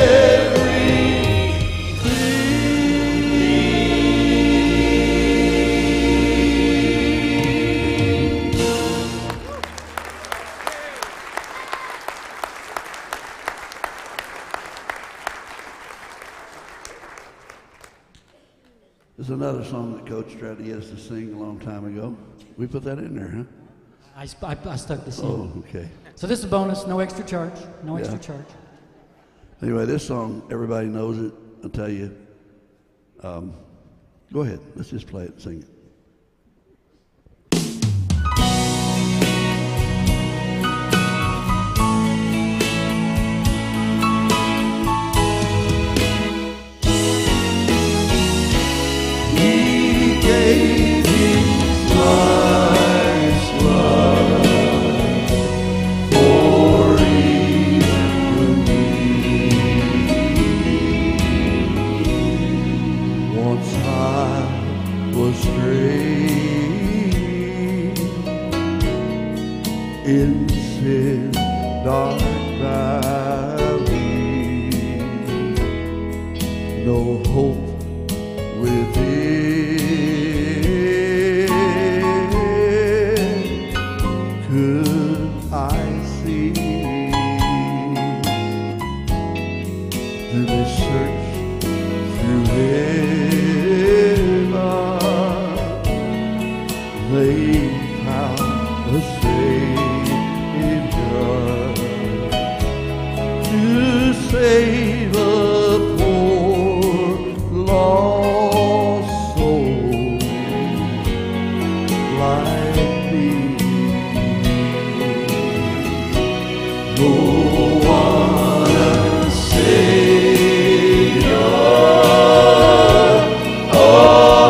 Speaker 8: There's another song that Coach tried to get us to sing a long time ago. We put that in there, huh?
Speaker 10: I, sp- I, I stuck this in.
Speaker 8: Oh, okay.
Speaker 10: So this is a bonus, no extra charge, no extra
Speaker 8: Yeah.
Speaker 10: charge.
Speaker 8: Anyway, this song, everybody knows it. I'll tell you. Um, go ahead. Let's just play it and sing it. He gave His life's blood for even me. Once I was strayed in sin's dark valley, no hope within could I see. Then they searched through heaven, they found a Savior to save a poor lost soul like me. No one a Savior. Oh,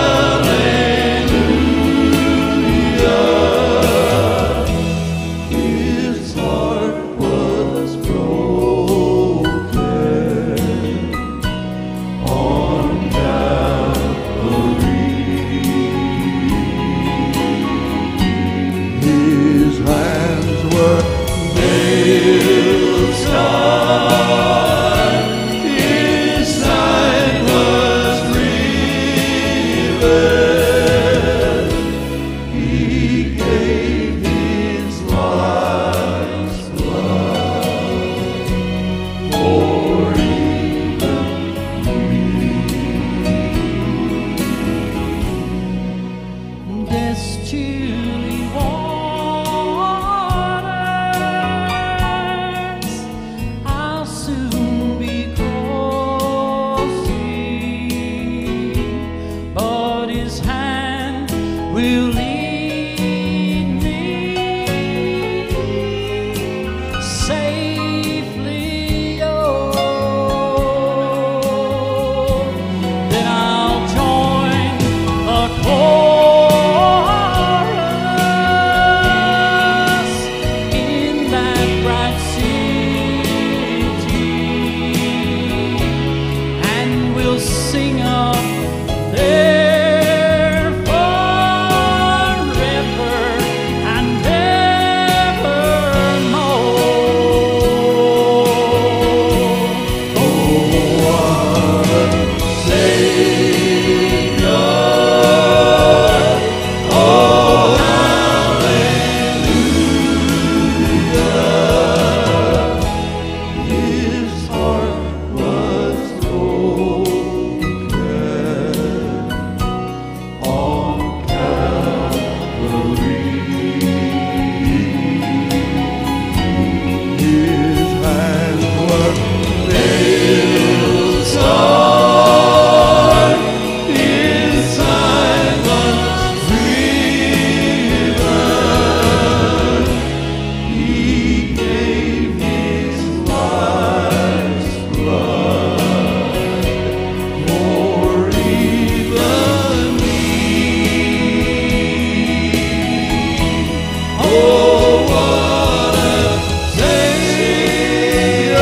Speaker 8: hallelujah. His heart was broken on Calvary. His hands were nail scarred. His side was riven. He gave His life's blood for even me.
Speaker 10: chilly waters I'll soon be crossing, but His hand will lead me safely. Oh, then I'll join the chorus in that bright city, and we'll sing up there forever and evermore. Oh, what a Savior! Oh, hallelujah! His heart was broken on Calvary. His hands were nailed on, His side was driven. He gave His life's blood for even me. Oh, what a Savior!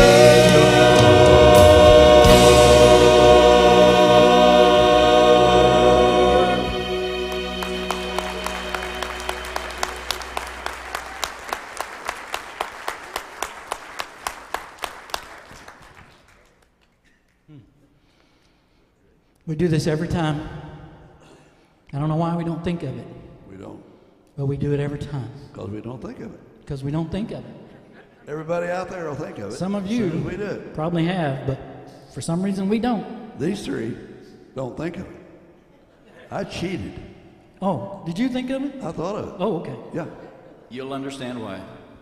Speaker 12: We do this every time. I don't know why we don't think of it,
Speaker 8: We don't,
Speaker 12: but we do it every time
Speaker 8: because we don't think of it.
Speaker 12: because we don't think of it.
Speaker 8: Everybody out there will think of it.
Speaker 12: Some of
Speaker 8: as soon
Speaker 12: you
Speaker 8: as we do it.
Speaker 12: probably have, but for some reason we don't.
Speaker 8: These three don't think of it. I cheated.
Speaker 12: Oh, did you think of it?
Speaker 8: I thought of it.
Speaker 12: Oh, okay.
Speaker 8: Yeah.
Speaker 10: You'll understand why.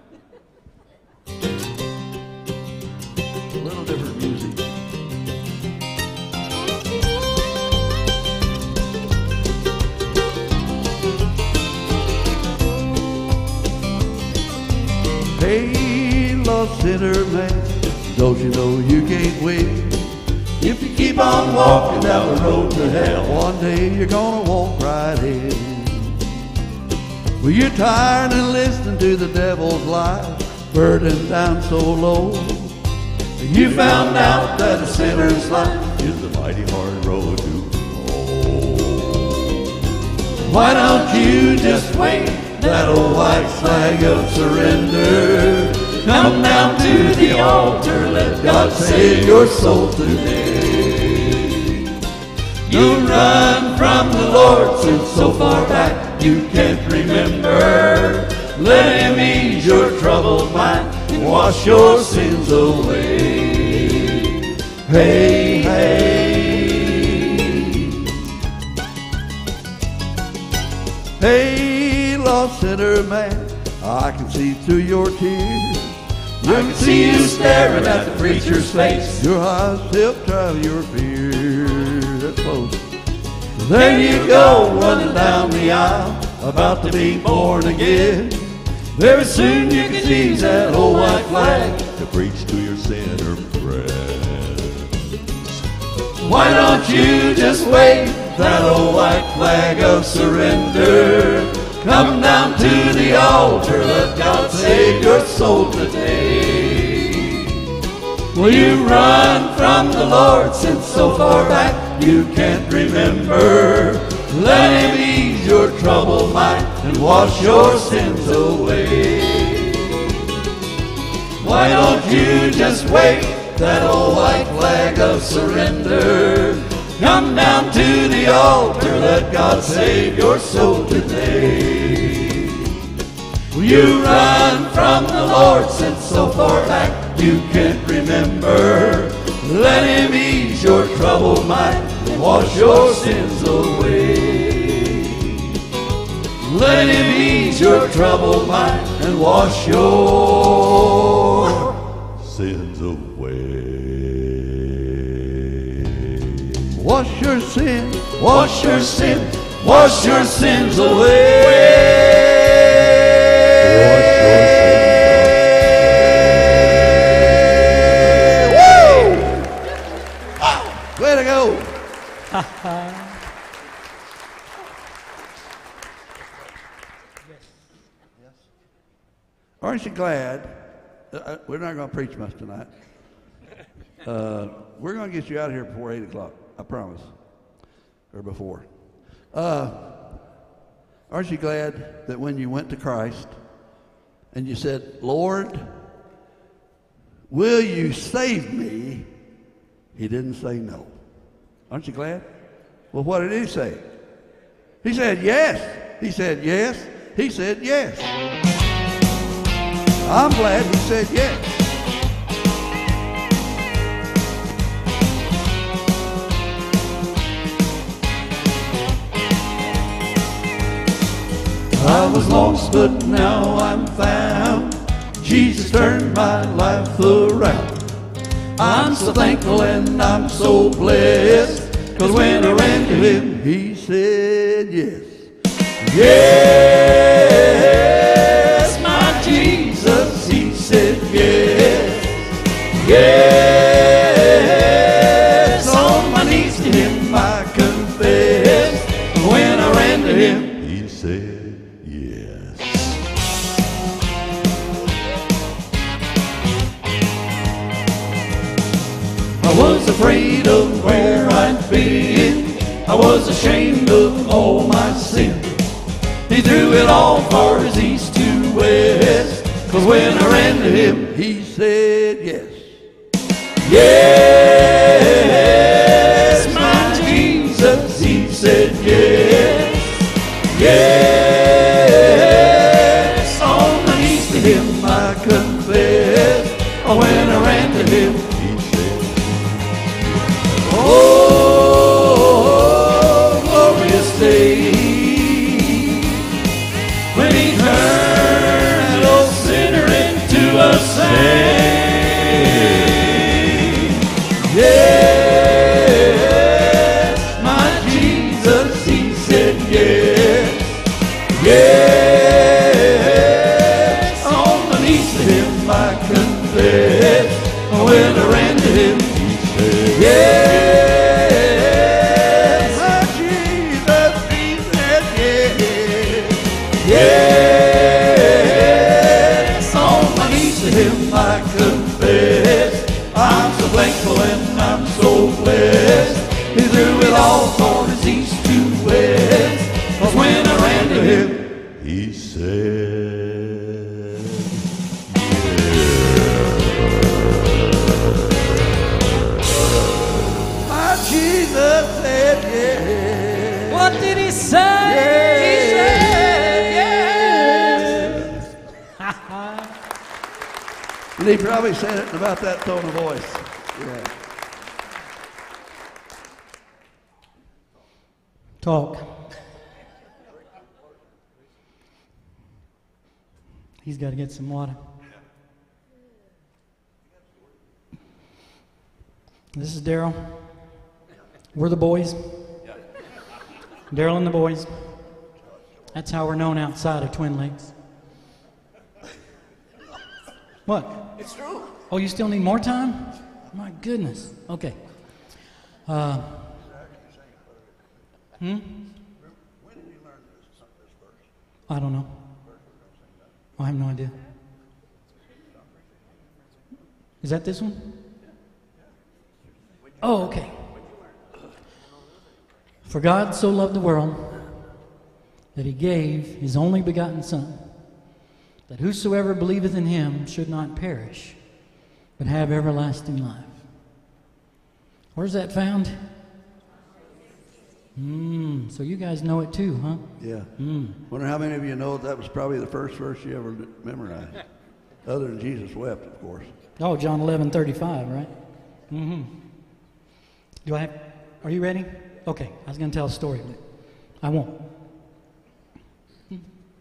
Speaker 8: A little different music. Hey, lost sinner man, don't you know you can't win? If you keep on walking down the road to hell, one day you're gonna walk right in. Well, you're tired of listening to the devil's lies, burdened down so low. You found out that a sinner's life is a mighty hard road to hoe. Why don't you just wave that old white flag of surrender? Come down to the altar, let God save your soul today. You run from the Lord since so far back you can't remember. Let Him ease your troubled mind and wash your sins away. Hey, hey. Hey, lost sinner man, I can see through your tears. I can see you staring at the preacher's face. Your eyes help drive your fears. That's close. There you go, running down the aisle, about to be born again. Very soon you can use that old white flag to preach to your sinner friends. Why don't you just wave that old white flag of surrender? Come down to the altar, let God save your soul today. Will you run from the Lord since so far back you can't remember? Let Him ease your troubled mind and wash your sins away. Why don't you just wave that old white flag of surrender? Come down to the altar, let God save your soul today. Will you run from the Lord since so far back you can't remember? Let Him ease your troubled mind and wash your sins away. Let him ease your troubled mind and wash your sins away. Wash your sins, wash your sins, wash your sins away. Wash your sins away. Woo! Way to go. Aren't you glad? Uh, we're not going to preach much tonight. Uh, we're going to get you out of here before eight o'clock. I promise. Or before. Uh, aren't you glad that when you went to Christ and you said, Lord, will you save me? He didn't say no. Aren't you glad? Well, what did he say? He said yes. He said yes. He said yes. I'm glad he said yes. I was lost, but now I'm found. Jesus turned my life around. I'm so thankful and I'm so blessed, 'cause when I ran to him, he said yes. Yes, my Jesus, he said yes. Yes, on my knees to him I confess. When I ran to him, he said yes. I was afraid of where I'd been. I was ashamed of all my sin. He threw it all far as east to west, 'cause when I ran to him, he said yes. Yes, my Jesus, he said yes. Yes, on my knees to him I confess. Oh, when I ran to him, he said, oh, glorious day, when he turned an old sinner into a saint. Yes, my Jesus, he said yes. Yes, on my knees to him I confess. When I ran to him, he said yes. My Jesus, he said yes. Yes, on my knees to him I confess. I'm so thankful and I'm so blessed. He threw it all far as east to west, 'cause when I ran to him, he said yes. My Jesus said yes.
Speaker 12: What did he say?
Speaker 8: He said yes. And he probably said it in about that tone of voice. Yeah.
Speaker 12: Talk. He's got to get some water. This is Daryl. We're the boys. Daryl and the boys. That's how we're known outside of Twin Lakes. What?
Speaker 8: It's true.
Speaker 12: Oh, you still need more time? My goodness. Okay. Uh, hmm? I don't know. I have no idea. Is that this one? Oh, okay. For God so loved the world that he gave his only begotten Son, that whosoever believeth in him should not perish, but have everlasting life. Where's that found? Mm, so you guys know it too, huh?
Speaker 8: Yeah.
Speaker 12: Mm.
Speaker 8: Wonder how many of you know that was probably the first verse you ever memorized, other than Jesus wept, of course.
Speaker 12: Oh, John eleven thirty-five, right? Mm-hmm. Do I have? Are you ready? Okay, I was going to tell a story, but I won't.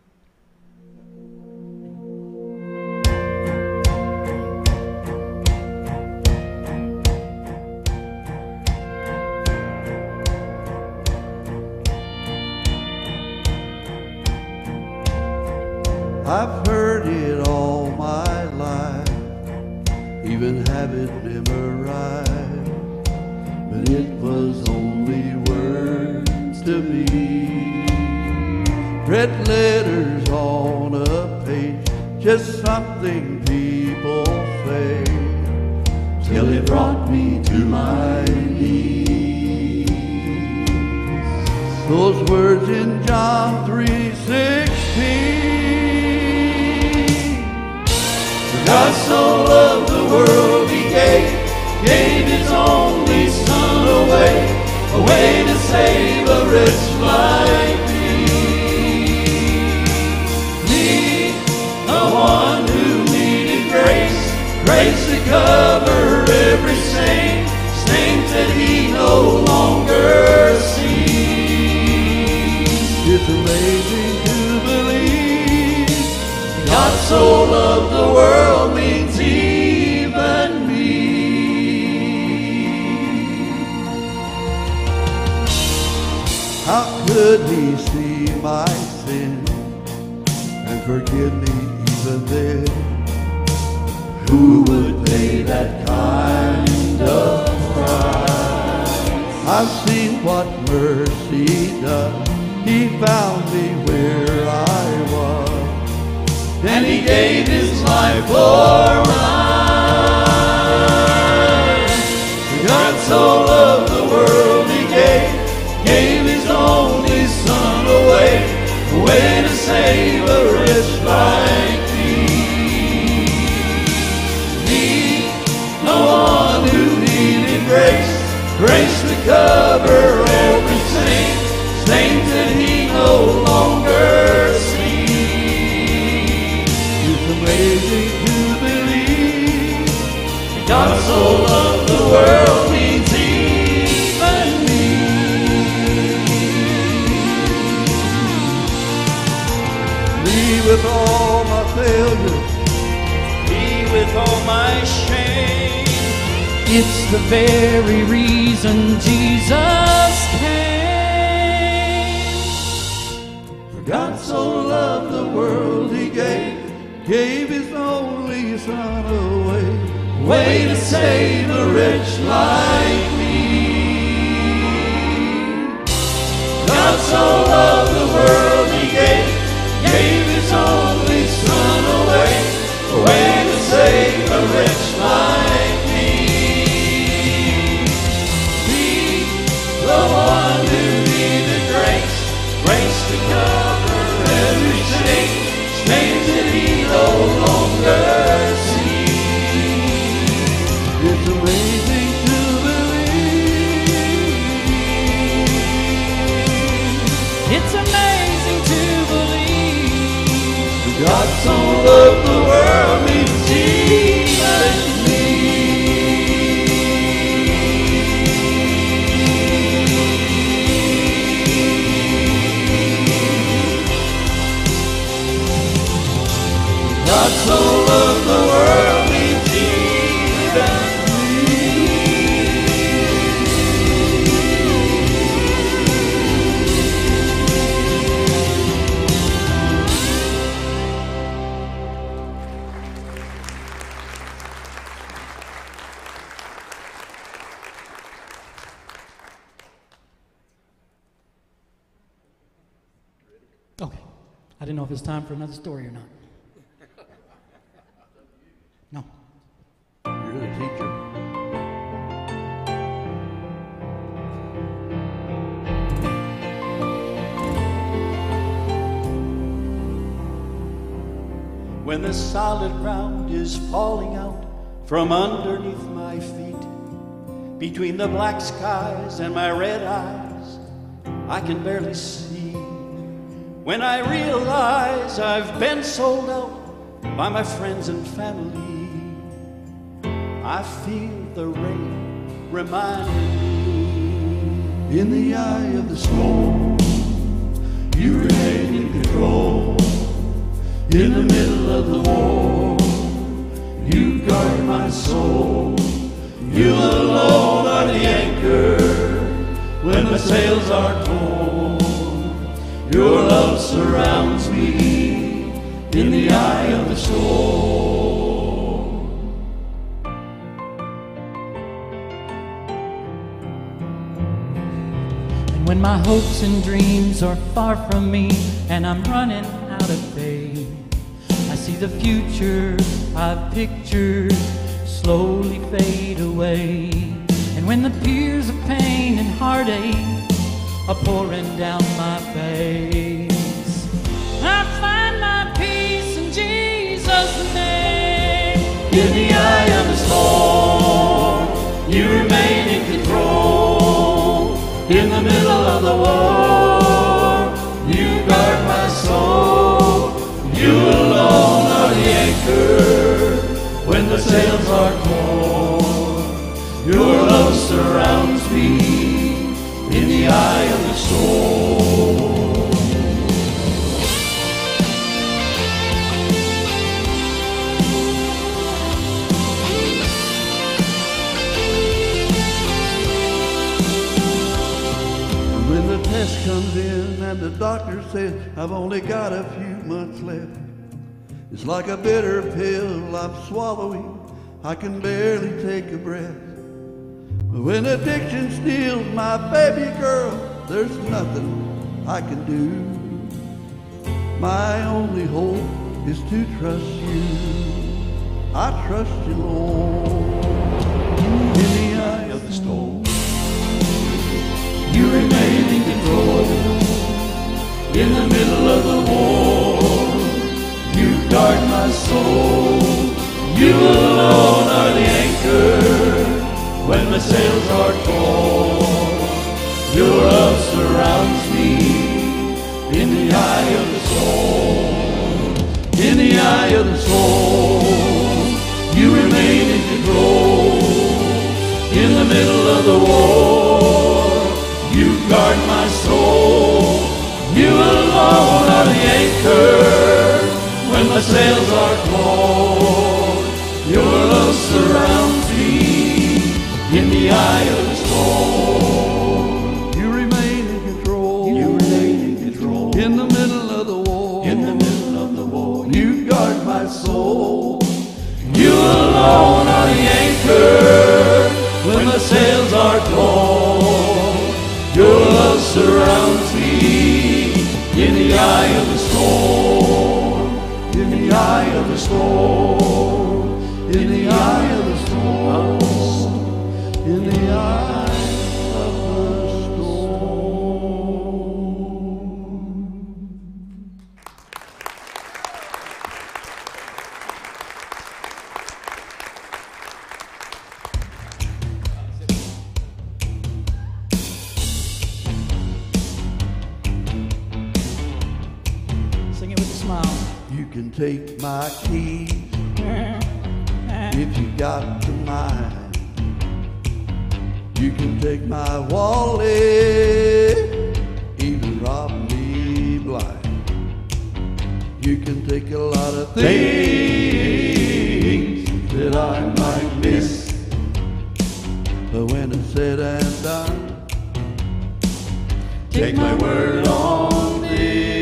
Speaker 8: I've heard it all my life, even have it memorized, but it was only words to me. Red letters on a page, just something people say, till it brought me to my knees. Those words in John three sixteen. God so loved the world he gave, gave his only son away, away to save a wretch like me. Me, the one who needed grace, grace to cover every stain, stains that he no longer sees. It's amazing to believe God so loved the world means even me. How could he see my sin and forgive me even then? Who would pay that kind of price? I've seen what mercy does. He found me where I was, and he gave his life for mine. God so loved the world he gave, gave his only son away, away to save a wretch like me. Me, the one who needed grace, grace to cover every sin, stains that he no longer sees. It's amazing to believe God so loved the world means even me. Me with all my failures,
Speaker 10: Me with all my shame. It's the very reason Jesus came.
Speaker 8: For God so loved the world he gave, gave his only son away, way to save a wretch like me. God so loved the world he gave, gave his only son away, way to save a wretch like me. Me, the one who needed grace, grace to cover every shame, stains that he no longer sees. It's amazing to believe.
Speaker 10: It's amazing to believe
Speaker 8: God so loved the world means even me. God so loved the world means even
Speaker 12: Okay. I didn't know if it's time for another story or not. No.
Speaker 8: You're the teacher.
Speaker 10: when the solid ground is falling out from underneath my feet. Between the black skies and my red eyes, I can barely see. When I realize I've been sold out by my friends and family, I feel the rain reminding me, in the eye of the storm, you remain in control. In the middle of the war, you guard my soul. You alone are the anchor when the sails are torn. Your love surrounds me
Speaker 11: in the eye of the storm.
Speaker 12: And when my hopes and dreams are far from me and I'm running out of faith, I see the future I've pictured slowly fade away. And when the tears of pain and heartache are pouring down my face, I find my peace in Jesus' name.
Speaker 11: In the eye of the storm, you remain in control. In the middle of the war, you guard my soul. You alone are the anchor when the sails are torn. Your love surrounds me in the eye of the storm.
Speaker 8: When the test comes in and the doctor says I've only got a few months left, it's like a bitter pill I'm swallowing, I can barely take a breath. But when addiction steals my baby girl, there's nothing I can do. My only hope is to trust you. I trust you, Lord. In the eye of the storm,
Speaker 11: you remain in control. In the middle of the war, you guard my soul. You alone are the anchor when the sails are torn. Your love surrounds me in the eye of the storm. In the eye of the storm, you remain in control. In the middle of the war, you guard my soul. You alone are the anchor when the sails are torn. Your love surrounds me in the eye of the storm.
Speaker 8: you remain in control.
Speaker 11: You remain in control.
Speaker 8: In the middle of the war,
Speaker 11: In the middle of the war,
Speaker 8: you guard my soul.
Speaker 11: you alone are the anchor when the sails are torn. Your love surrounds me in the eye of the storm. In the eye of the storm. In the eye of the storm. In the eye of the storm.
Speaker 12: Sing it with a smile.
Speaker 8: You can take my keys if you got the mind. You can take my wallet, even rob me blind. You can take a lot of things that I might miss, but when it's said and done,
Speaker 11: Take my word on this.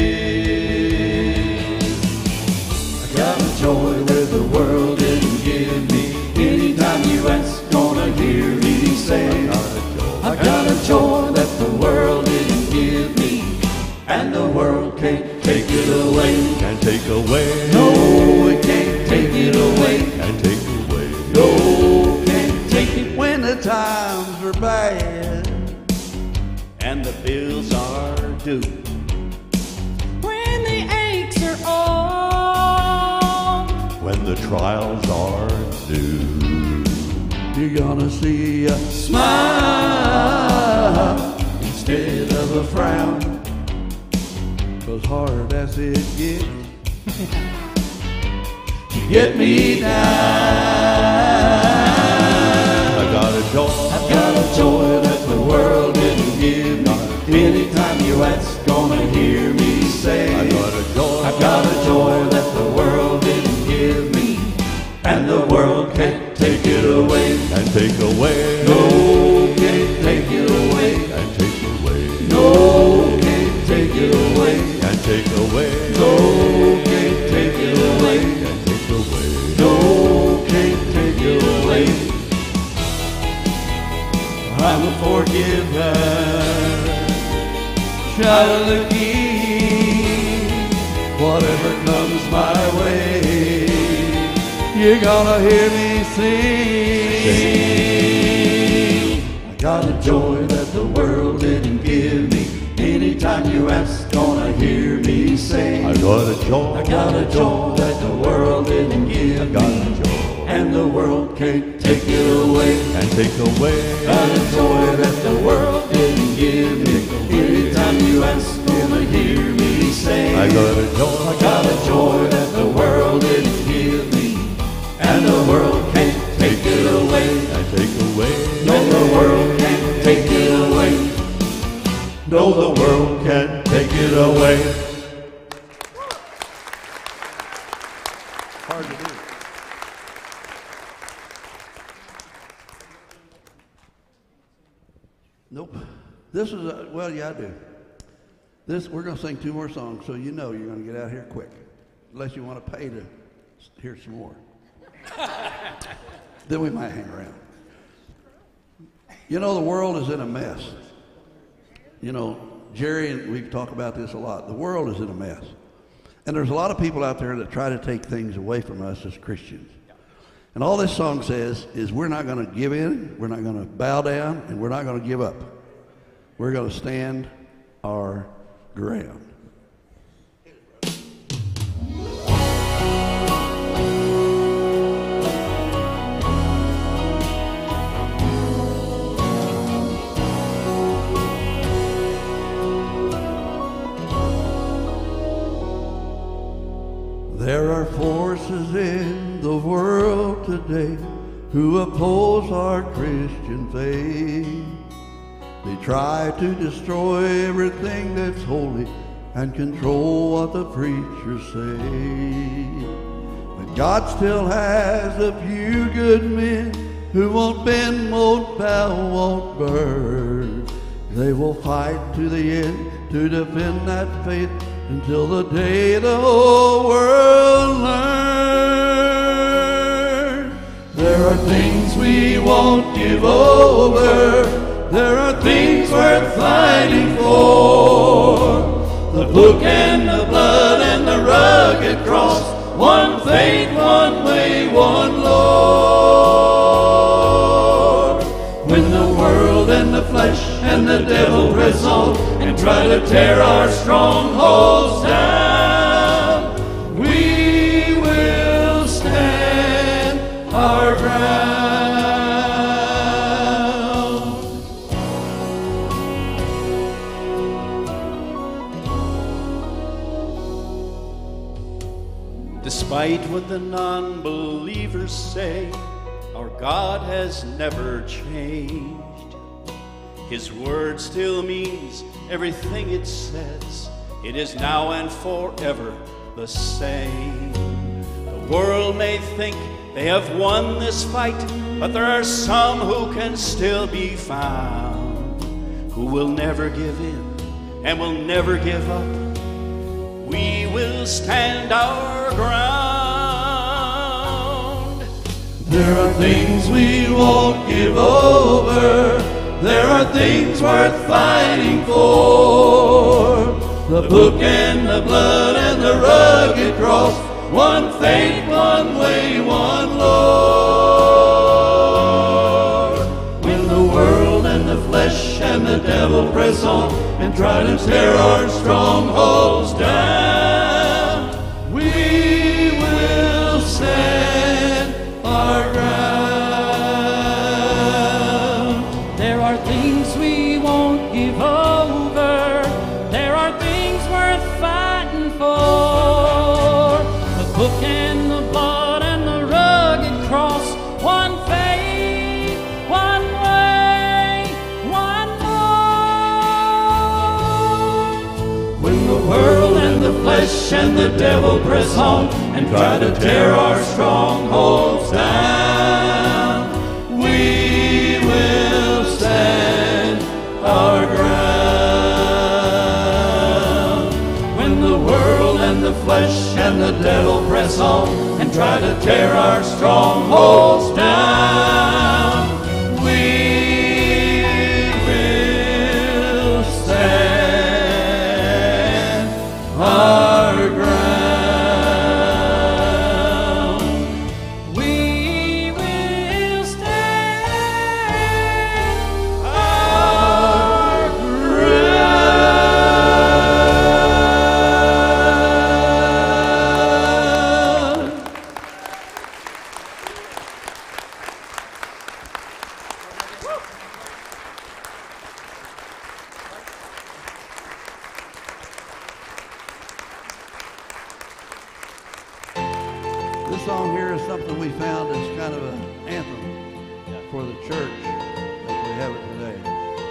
Speaker 11: I got a joy that the world didn't give me. Anytime you ask, gonna hear me say, I got a joy that the world didn't give me, and the world can't take it away.
Speaker 8: can't take away.
Speaker 11: No, it can't take it away.
Speaker 8: Can't take away.
Speaker 11: No, can't take it.
Speaker 8: When the times are bad
Speaker 11: And the bills are due.
Speaker 12: When the aches are on,
Speaker 8: when the trials are due, you're gonna see a
Speaker 11: Smile instead of a frown.
Speaker 8: as hard as it gets.
Speaker 11: Get me down.
Speaker 8: I got a joy.
Speaker 11: I've got a joy that the world didn't give me. Anytime you ask, gonna hear me say,
Speaker 8: I got a joy.
Speaker 11: I've got a joy that the world didn't give me, and the world can't take it away.
Speaker 8: Can't take away.
Speaker 11: No, can't take it away.
Speaker 8: Can't take away.
Speaker 11: No, can't take it away.
Speaker 8: Can't take away.
Speaker 11: No, can't take it
Speaker 8: child of the King. Whatever comes my way, you're gonna hear me sing. I got a joy that the world didn't give me. Anytime you ask, gonna hear me say, I got a joy. I got a joy that the world didn't give me. I got a joy, and the world can't take it away. And take away. Got a joy that the world didn't give me. Anytime you ask, gonna hear me say, I got a joy. I got a joy that the world didn't give me. And the world can't take it away. And take away. No, the world can't take it away. No, the world can't take it away. Hard to do. Nope. This is a, well, yeah, I do. This we're going to sing two more songs, so you know you're going to get out here quick, unless you want to pay to hear some more. Then we might hang around. You know, the world is in a mess. You know, Jerry and we talk about this a lot. The world is in a mess. And there's a lot of people out there that try to take things away from us as Christians. And all this song says is we're not going to give in, we're not going to bow down, and we're not going to give up. We're going to stand our ground. There are forces in the world today who oppose our Christian faith. They try to destroy everything that's holy and control what the preachers say. But God still has a few good men who won't bend, won't bow, won't burn. They will fight to the end to defend that faith until the day the whole world learns. There are things we won't give over. There are things worth fighting for. The book and the blood and the rugged cross. One faith, one way, one Lord. When the world and the flesh and the devil press on and try to tear our strongholds down, we will stand our ground.
Speaker 10: Despite what the non-believers say, our God has never changed. His word still means everything it says. It is now and forever the same. The world may think they have won this fight, but there are some who can still be found, who will never give in and will never give up. We will stand our ground.
Speaker 8: There are things we won't give over. There are things worth fighting for. The book and the blood and the rugged cross. One faith, one way, one Lord. When the world and the flesh and the devil press on and try to tear our strongholds down, we will stand our ground.
Speaker 12: There are things we won't give over. There are things worth fighting for. The book and the blood and the rugged cross. One faith, one way, one Lord.
Speaker 8: When the world and the flesh and the devil press on and try to tear our strongholds down, we will stand our ground. When the world and the flesh and the devil press on and try to tear our strongholds down, we will stand this song here is something we found as kind of an anthem for the church as we have it today.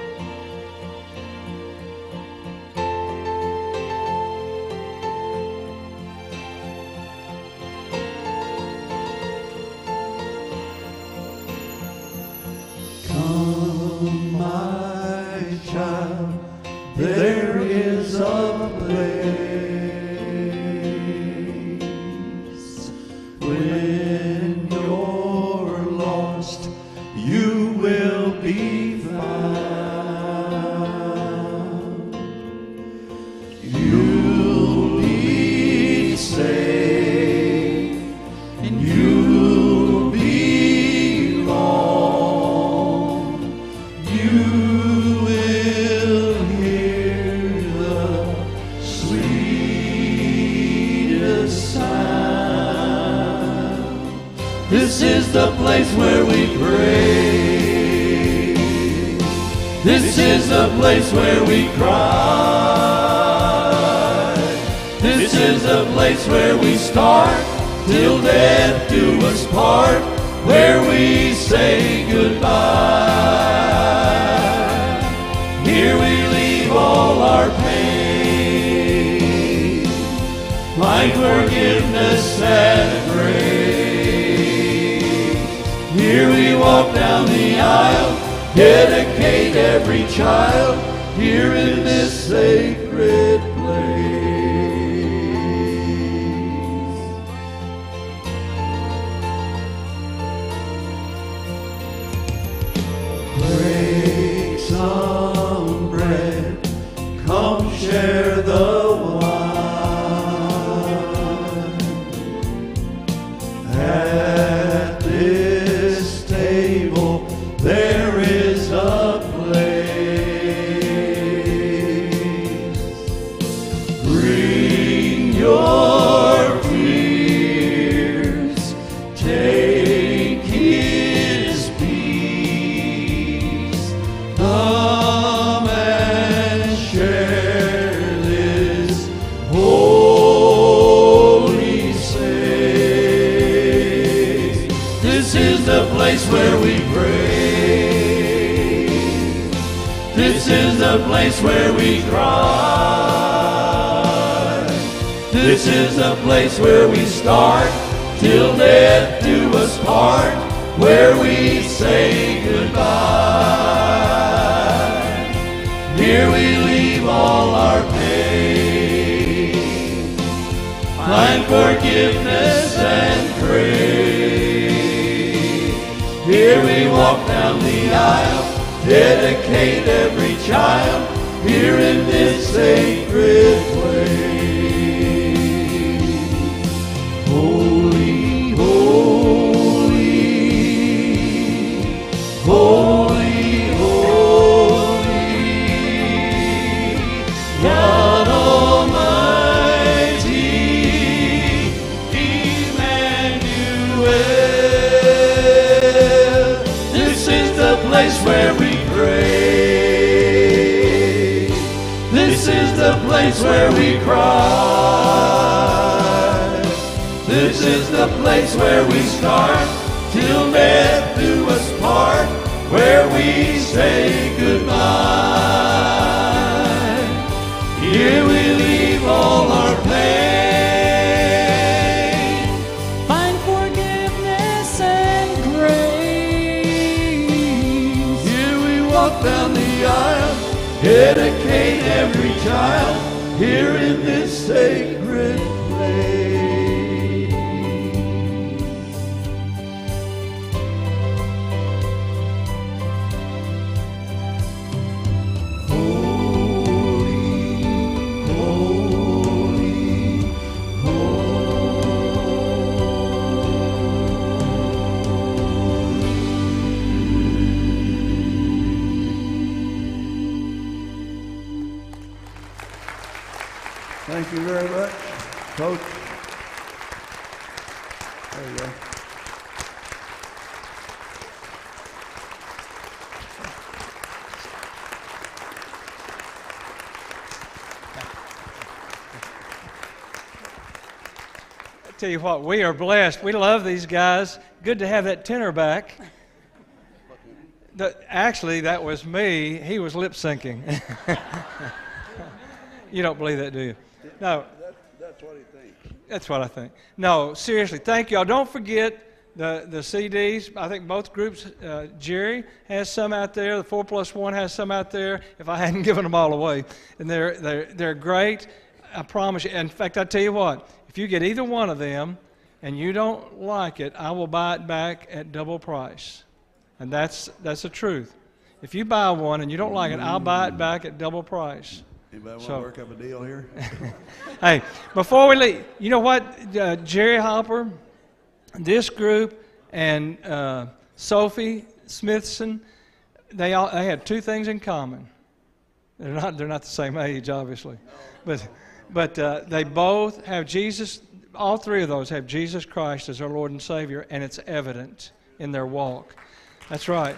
Speaker 11: Come, my child, there is a place when you're lost, you will be found. You'll be safe and you'll belong. You will hear the sweetest sound. This is the place where we pray. This is the place where we cry. This is the place where we start till death do us part, where we say goodbye. Here we leave all our pain, find forgiveness and grace. Here we walk down the aisle, dedicate every child here in this sacred place. Break some bread, come share the wine. At this table there is a place. Bring your fears, take his peace. Come and share this holy space. This is the place where we pray. This is the place where we cry. This is the place where we start till death do us part, where we say goodbye. Here we leave all our pain, find forgiveness and grace. Here we walk down the aisle, dedicate every child here in this sacred place. Holy, holy, holy, holy, God Almighty, Emmanuel. This is the place where we pray. This is the place where we cry. This is the place where we start till death do us part, where we say goodbye. Here we leave all our pain,
Speaker 10: Find forgiveness and grace.
Speaker 11: here we walk down the aisle, dedicate every child here in this sacred place.
Speaker 8: Thank you very much, Coach. There you go.
Speaker 1: Tell you what, we are blessed. We love these guys. Good to have that tenor back. The, actually, that was me. He was lip syncing. You don't believe that, do you? No.
Speaker 8: That, that's what he thinks.
Speaker 1: That's what I think. No, seriously, thank y'all. Don't forget the, the C Ds. I think both groups, uh, Jerry has some out there. The four plus one has some out there, if I hadn't given them all away. And they're, they're, they're great. I promise you. In fact, I tell you what, if you get either one of them and you don't like it, I will buy it back at double price. And that's, that's the truth. If you buy one and you don't like it, I'll buy it back at double price.
Speaker 8: Anybody want
Speaker 1: So-
Speaker 8: to work up a deal here?
Speaker 1: Hey, before we leave, you know what, uh, Jerry Hopper, this group, and uh, Sophie Smithson, they all they had two things in common. They're not they're not the same age, obviously, but but uh, they both have Jesus. All three of those have Jesus Christ as their Lord and Savior, and it's evident in their walk. That's right.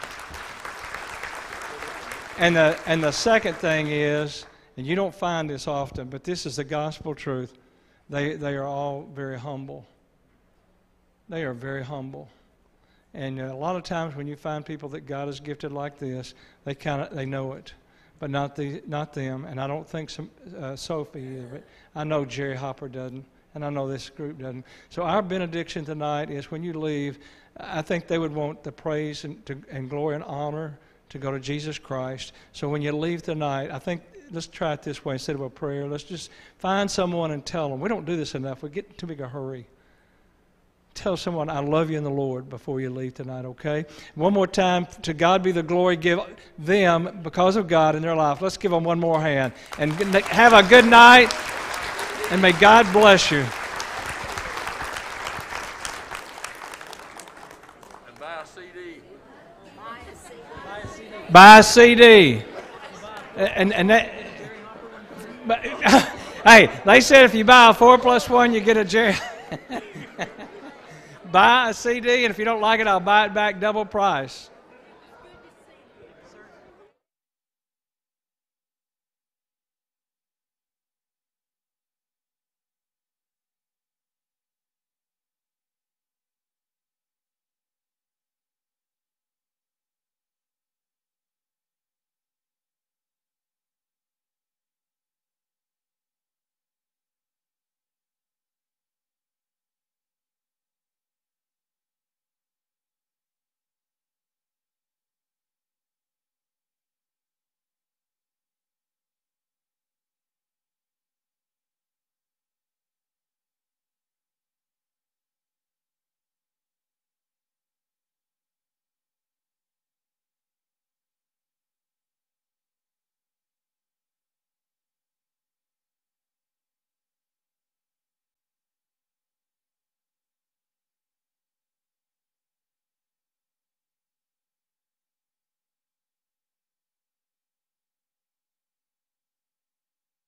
Speaker 1: And the and the second thing is, and you don't find this often, but this is the gospel truth. They they are all very humble. They are very humble, and a lot of times when you find people that God has gifted like this, they kind of they know it, but not the not them. And I don't think some, uh, Sophie either. But I know Jerry Hopper doesn't, and I know this group doesn't. So our benediction tonight is when you leave, I think they would want the praise and, to, and glory and honor to go to Jesus Christ. So when you leave tonight, I think let's try it this way instead of a prayer. Let's just find someone and tell them. We don't do this enough. We get in too big a hurry. Tell someone, I love you in the Lord before you leave tonight, okay? One more time, to God be the glory. Give them, because of God in their life. Let's give them one more hand. And have a good night, and may God bless you.
Speaker 9: And buy a C D.
Speaker 1: Buy a C D. And, and that, but, hey, they said if you buy a four plus one, you get a Jerry. Buy a C D, and if you don't like it, I'll buy it back double price.